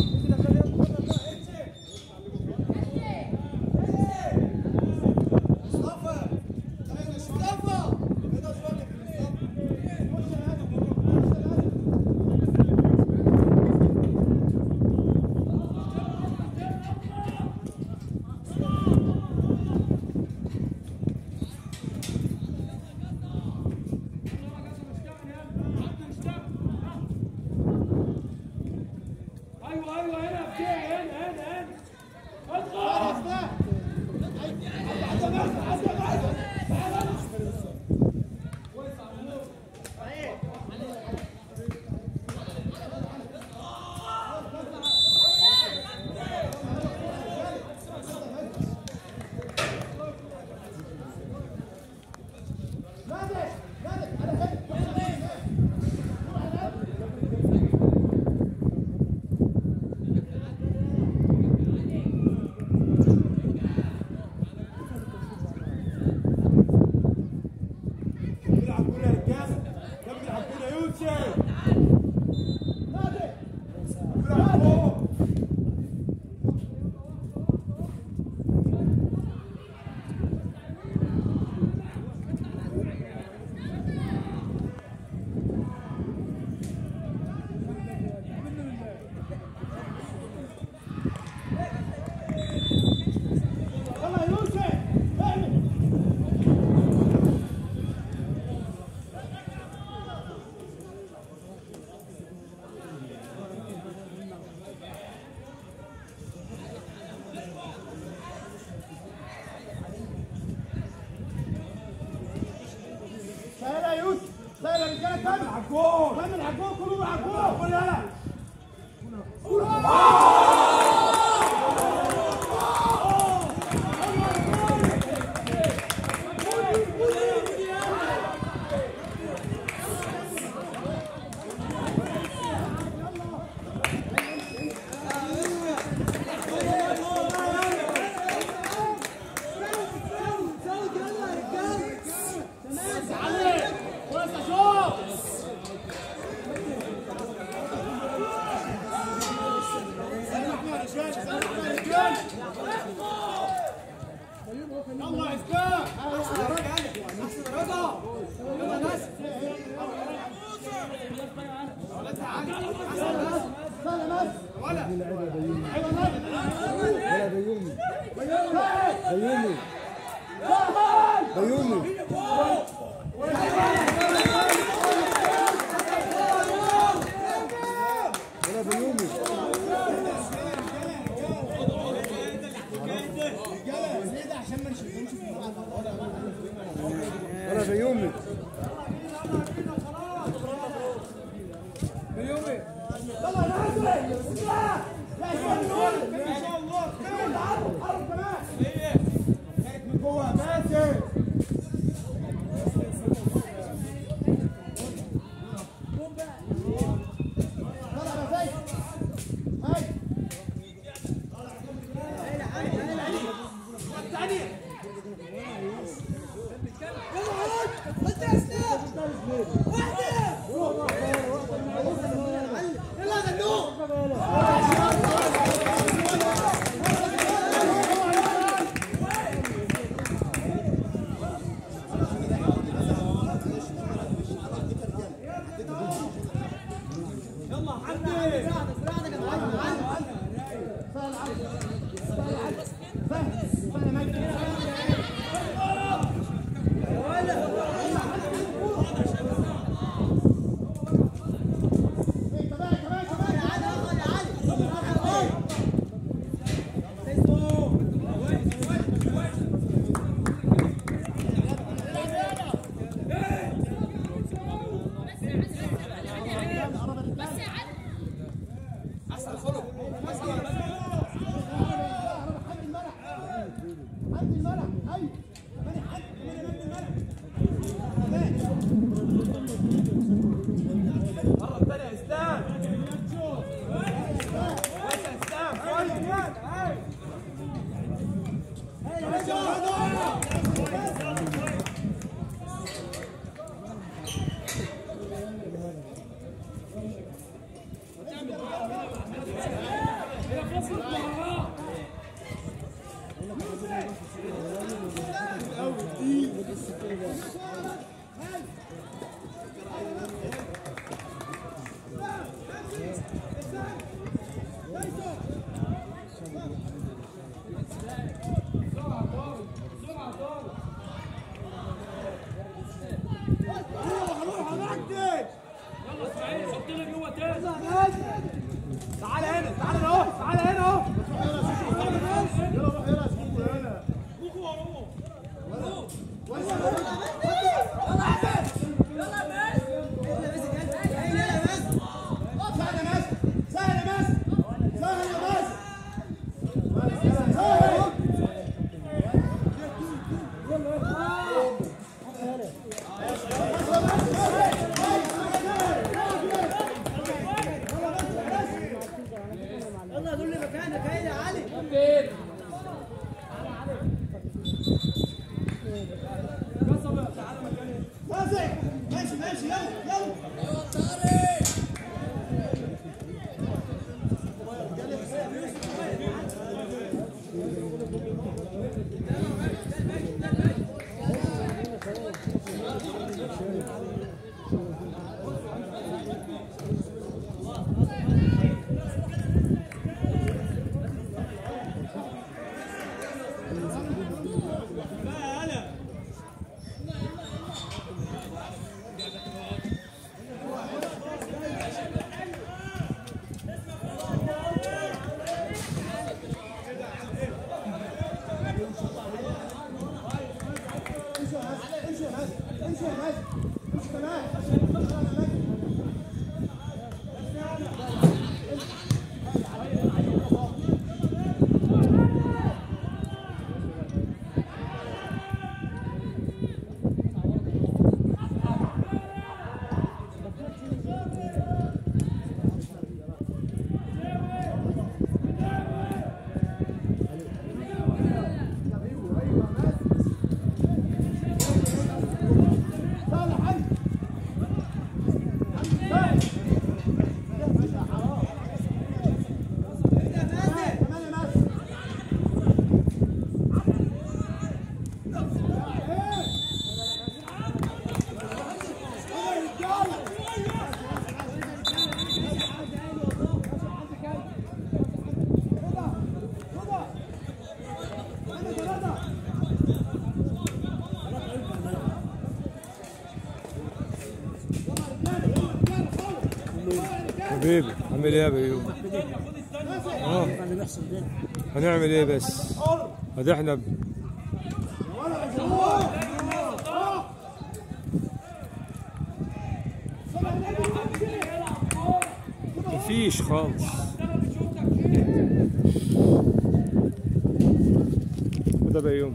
فاهم عند الملعب ايوه كمان حد كمان عند الملعب مرة الثانية يا اسلام كويس يا اسلام تعال هنا تعال هنا اهو تعال هنا اهو يلا روح يلا اسكتوا يلا دول مكانك هنا يا علي ماشي ماشي يلا يلا حبيبي عامل ايه يا بيوم؟ اه هنعمل ايه بس؟ ادي احنا مفيش خالص. وده بيوم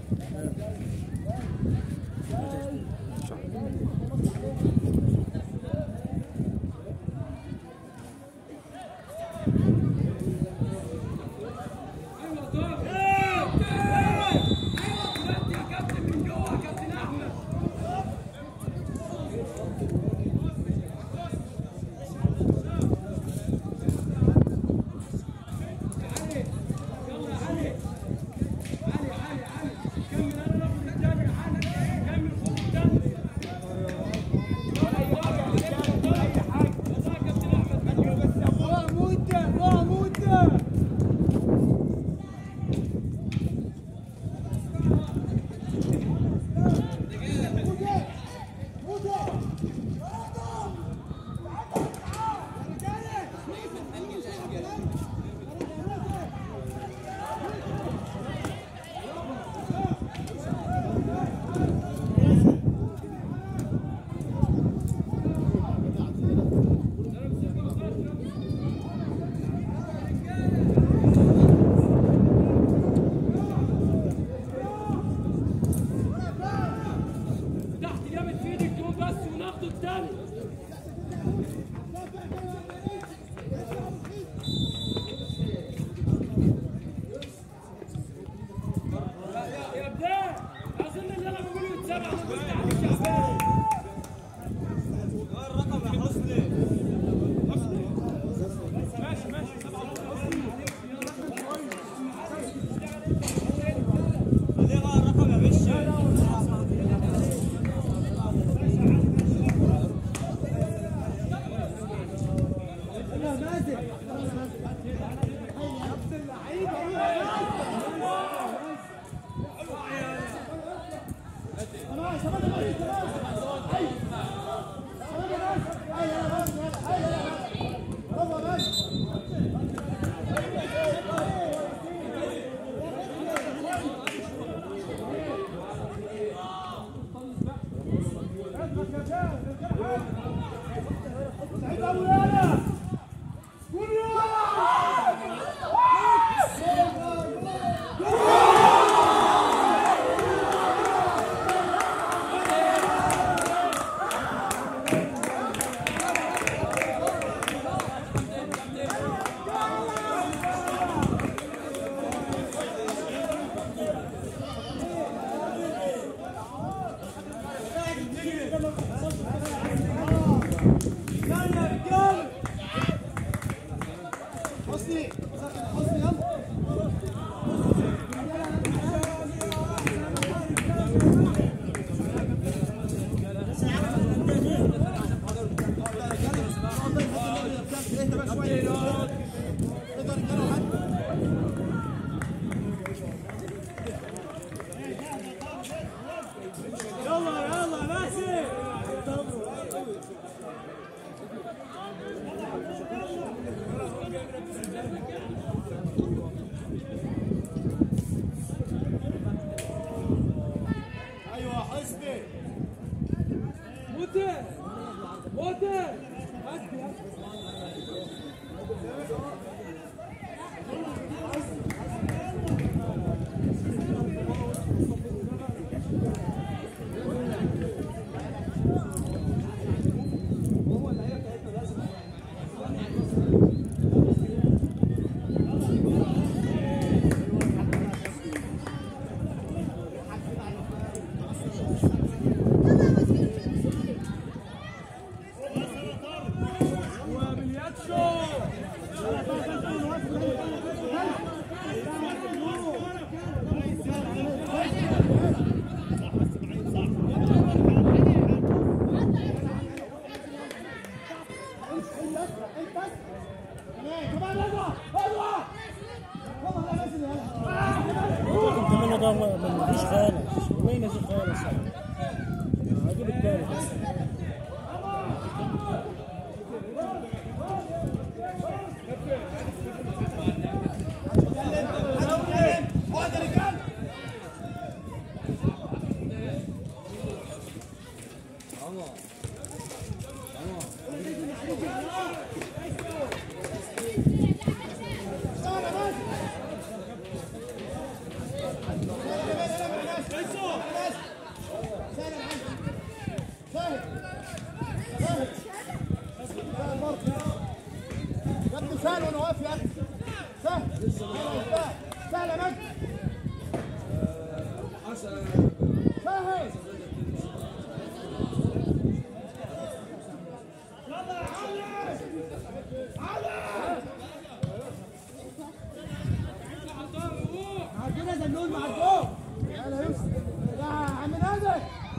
مفيش خالص وين نزل خالص هجيب التالت سهل وانا واقف يا اخي سهل سهل يا مجدي سهل يلا يا علي علي كده زنون مع الجو يلا يوسف يا عم نادر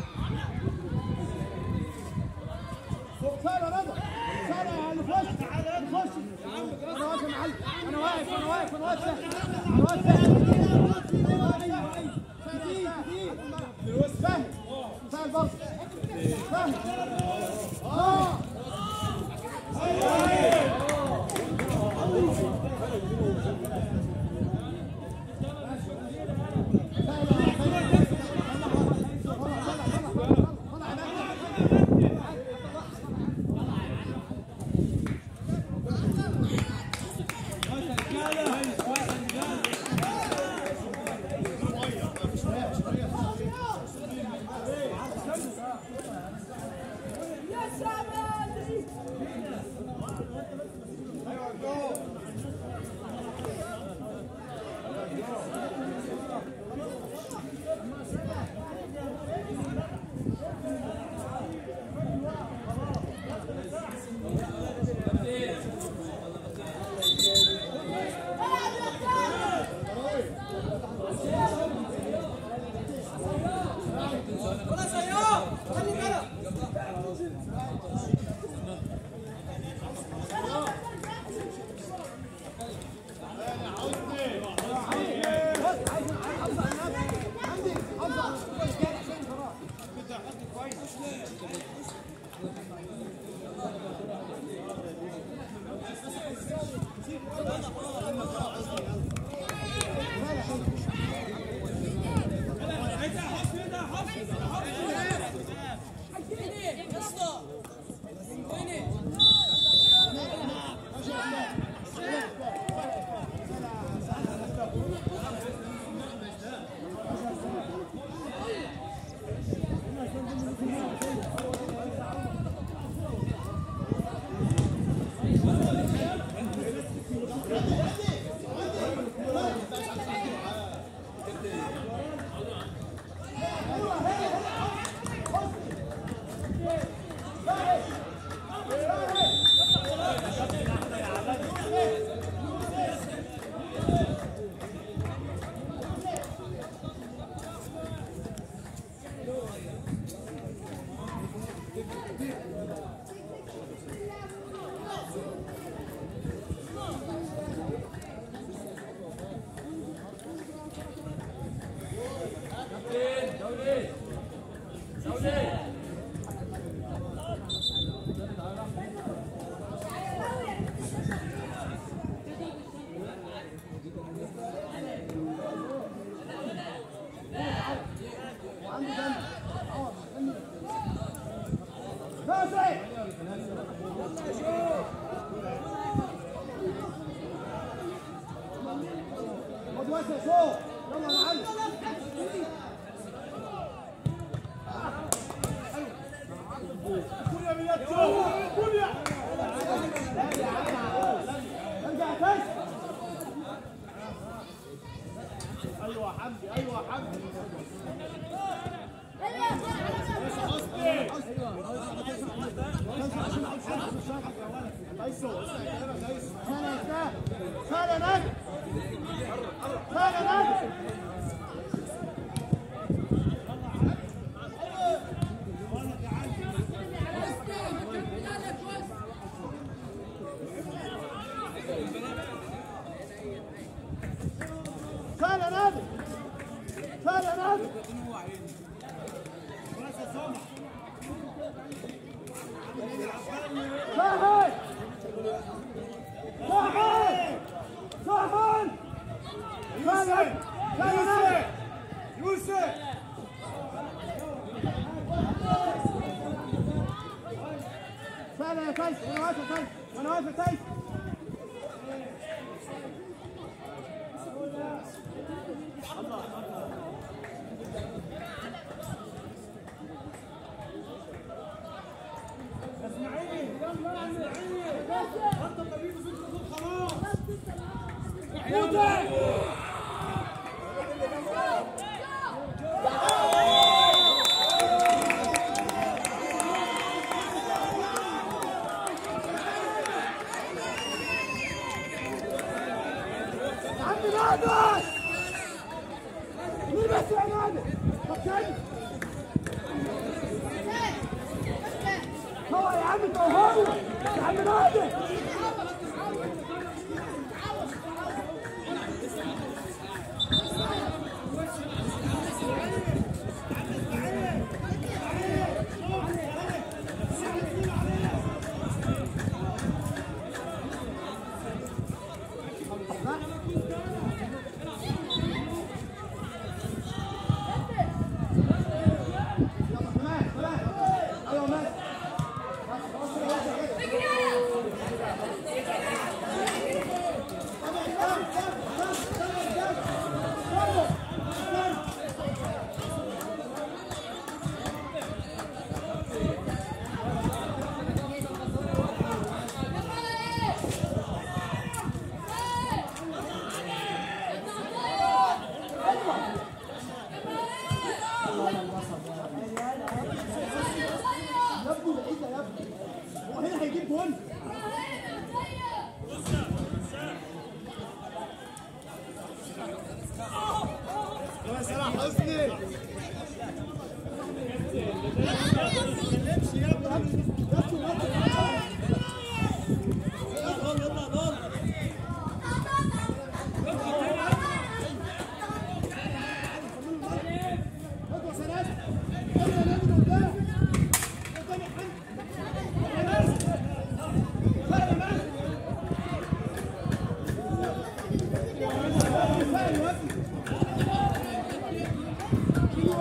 سهل يا رضا سهل يا علي خش تعالى خش انا واقف يا معلم انا واقف انا واقف انا واقف انا واقف سهل سهل برضه سهل اه ايوه حمدي ايوه حمدي Come on.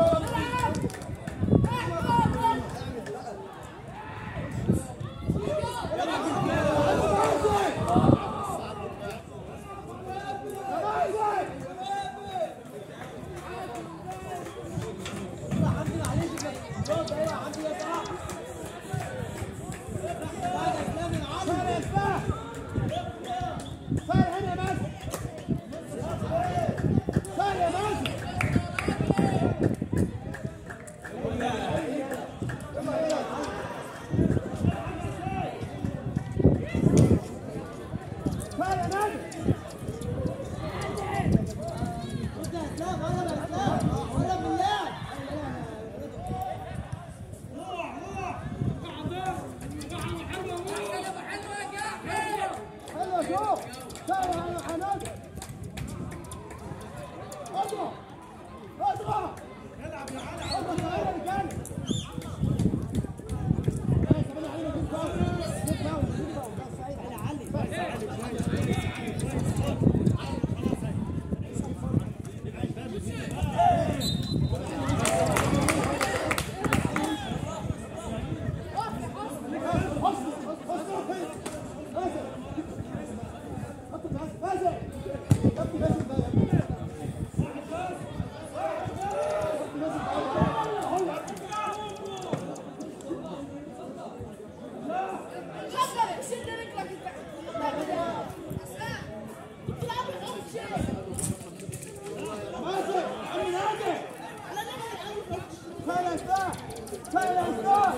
فين اسماء؟ فين اسماء؟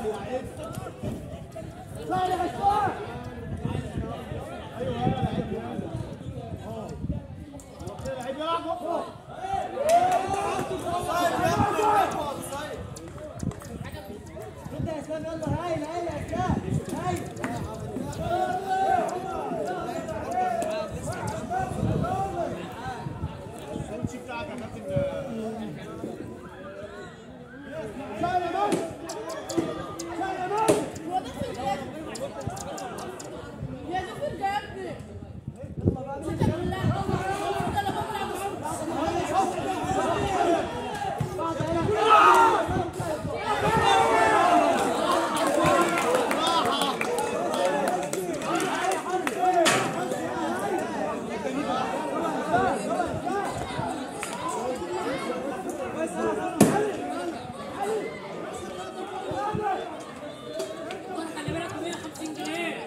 فين اسماء؟ لعيب يلعب انت يا اسلام يلا هايل هايل يا اسلام هايل الكوتش بتاعك يا كابتن سلام سلام يا دكتور ده ابني خلي بالك مية وخمسين جنيه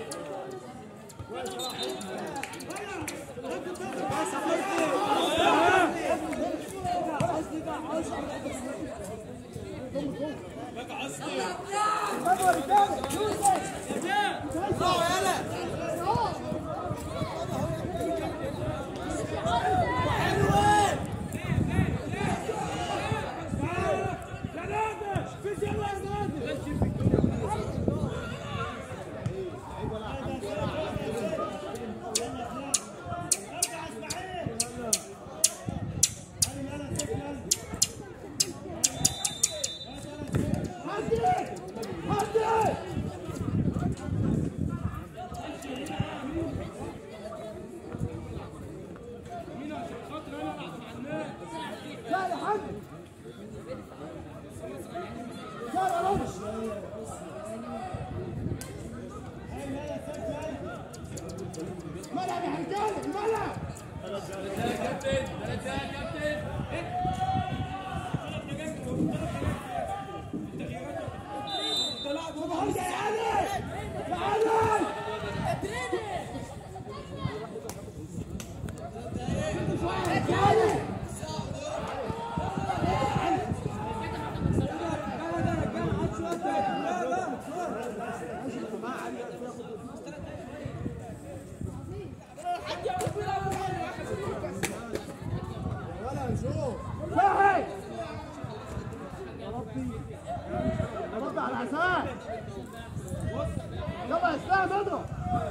ملعب يا رجاله الملعب يا كابتن ثلاثة يا كابتن طلعوا يا علي يا علي فهد يا ربي يا ربي على عساك يلا يا اسلام اضرب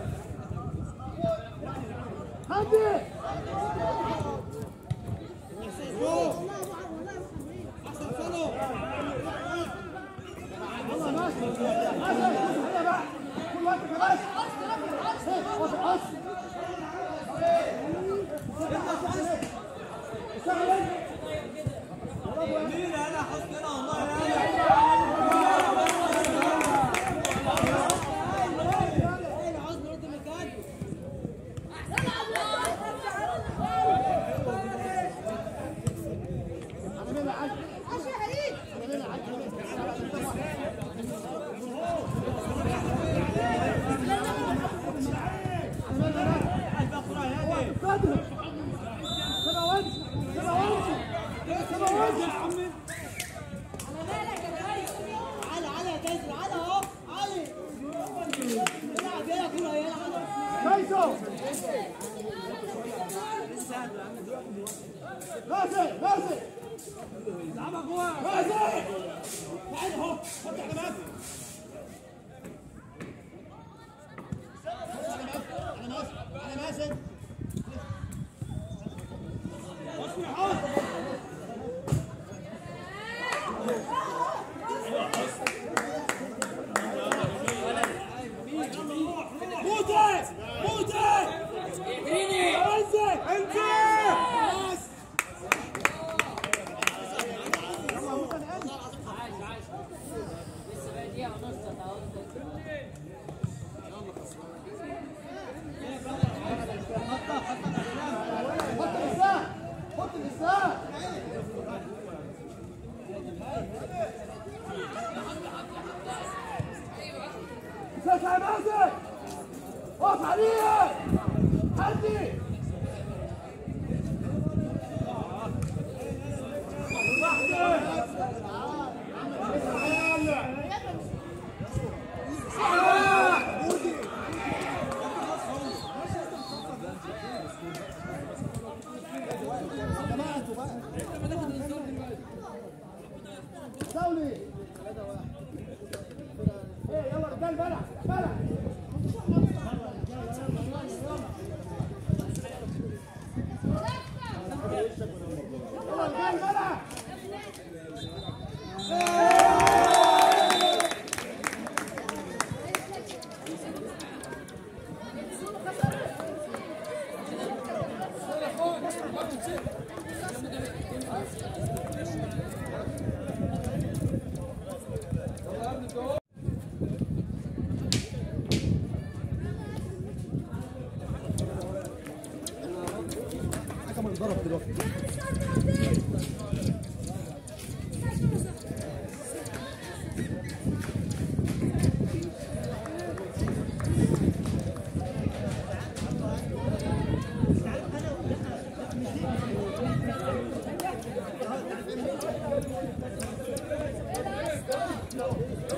هدي احسن صلوا والله ماشي ماشي هيا بقى كل وقت خلاص قص مين انا حسنا والله ماشي ماشي العبها جوه ماشي تعال اهو حط على ماسك على ماسك على ماسك اصبر حاضر موتى موتى انزل انزل حط الإسلام حط الإسلام مسك يا مازن اقف عليه هدي واحدة سولي. ايه يلا رجال بلع بلع. يلا رجال بلع. كمان ضرب دلوقتي. Let's go.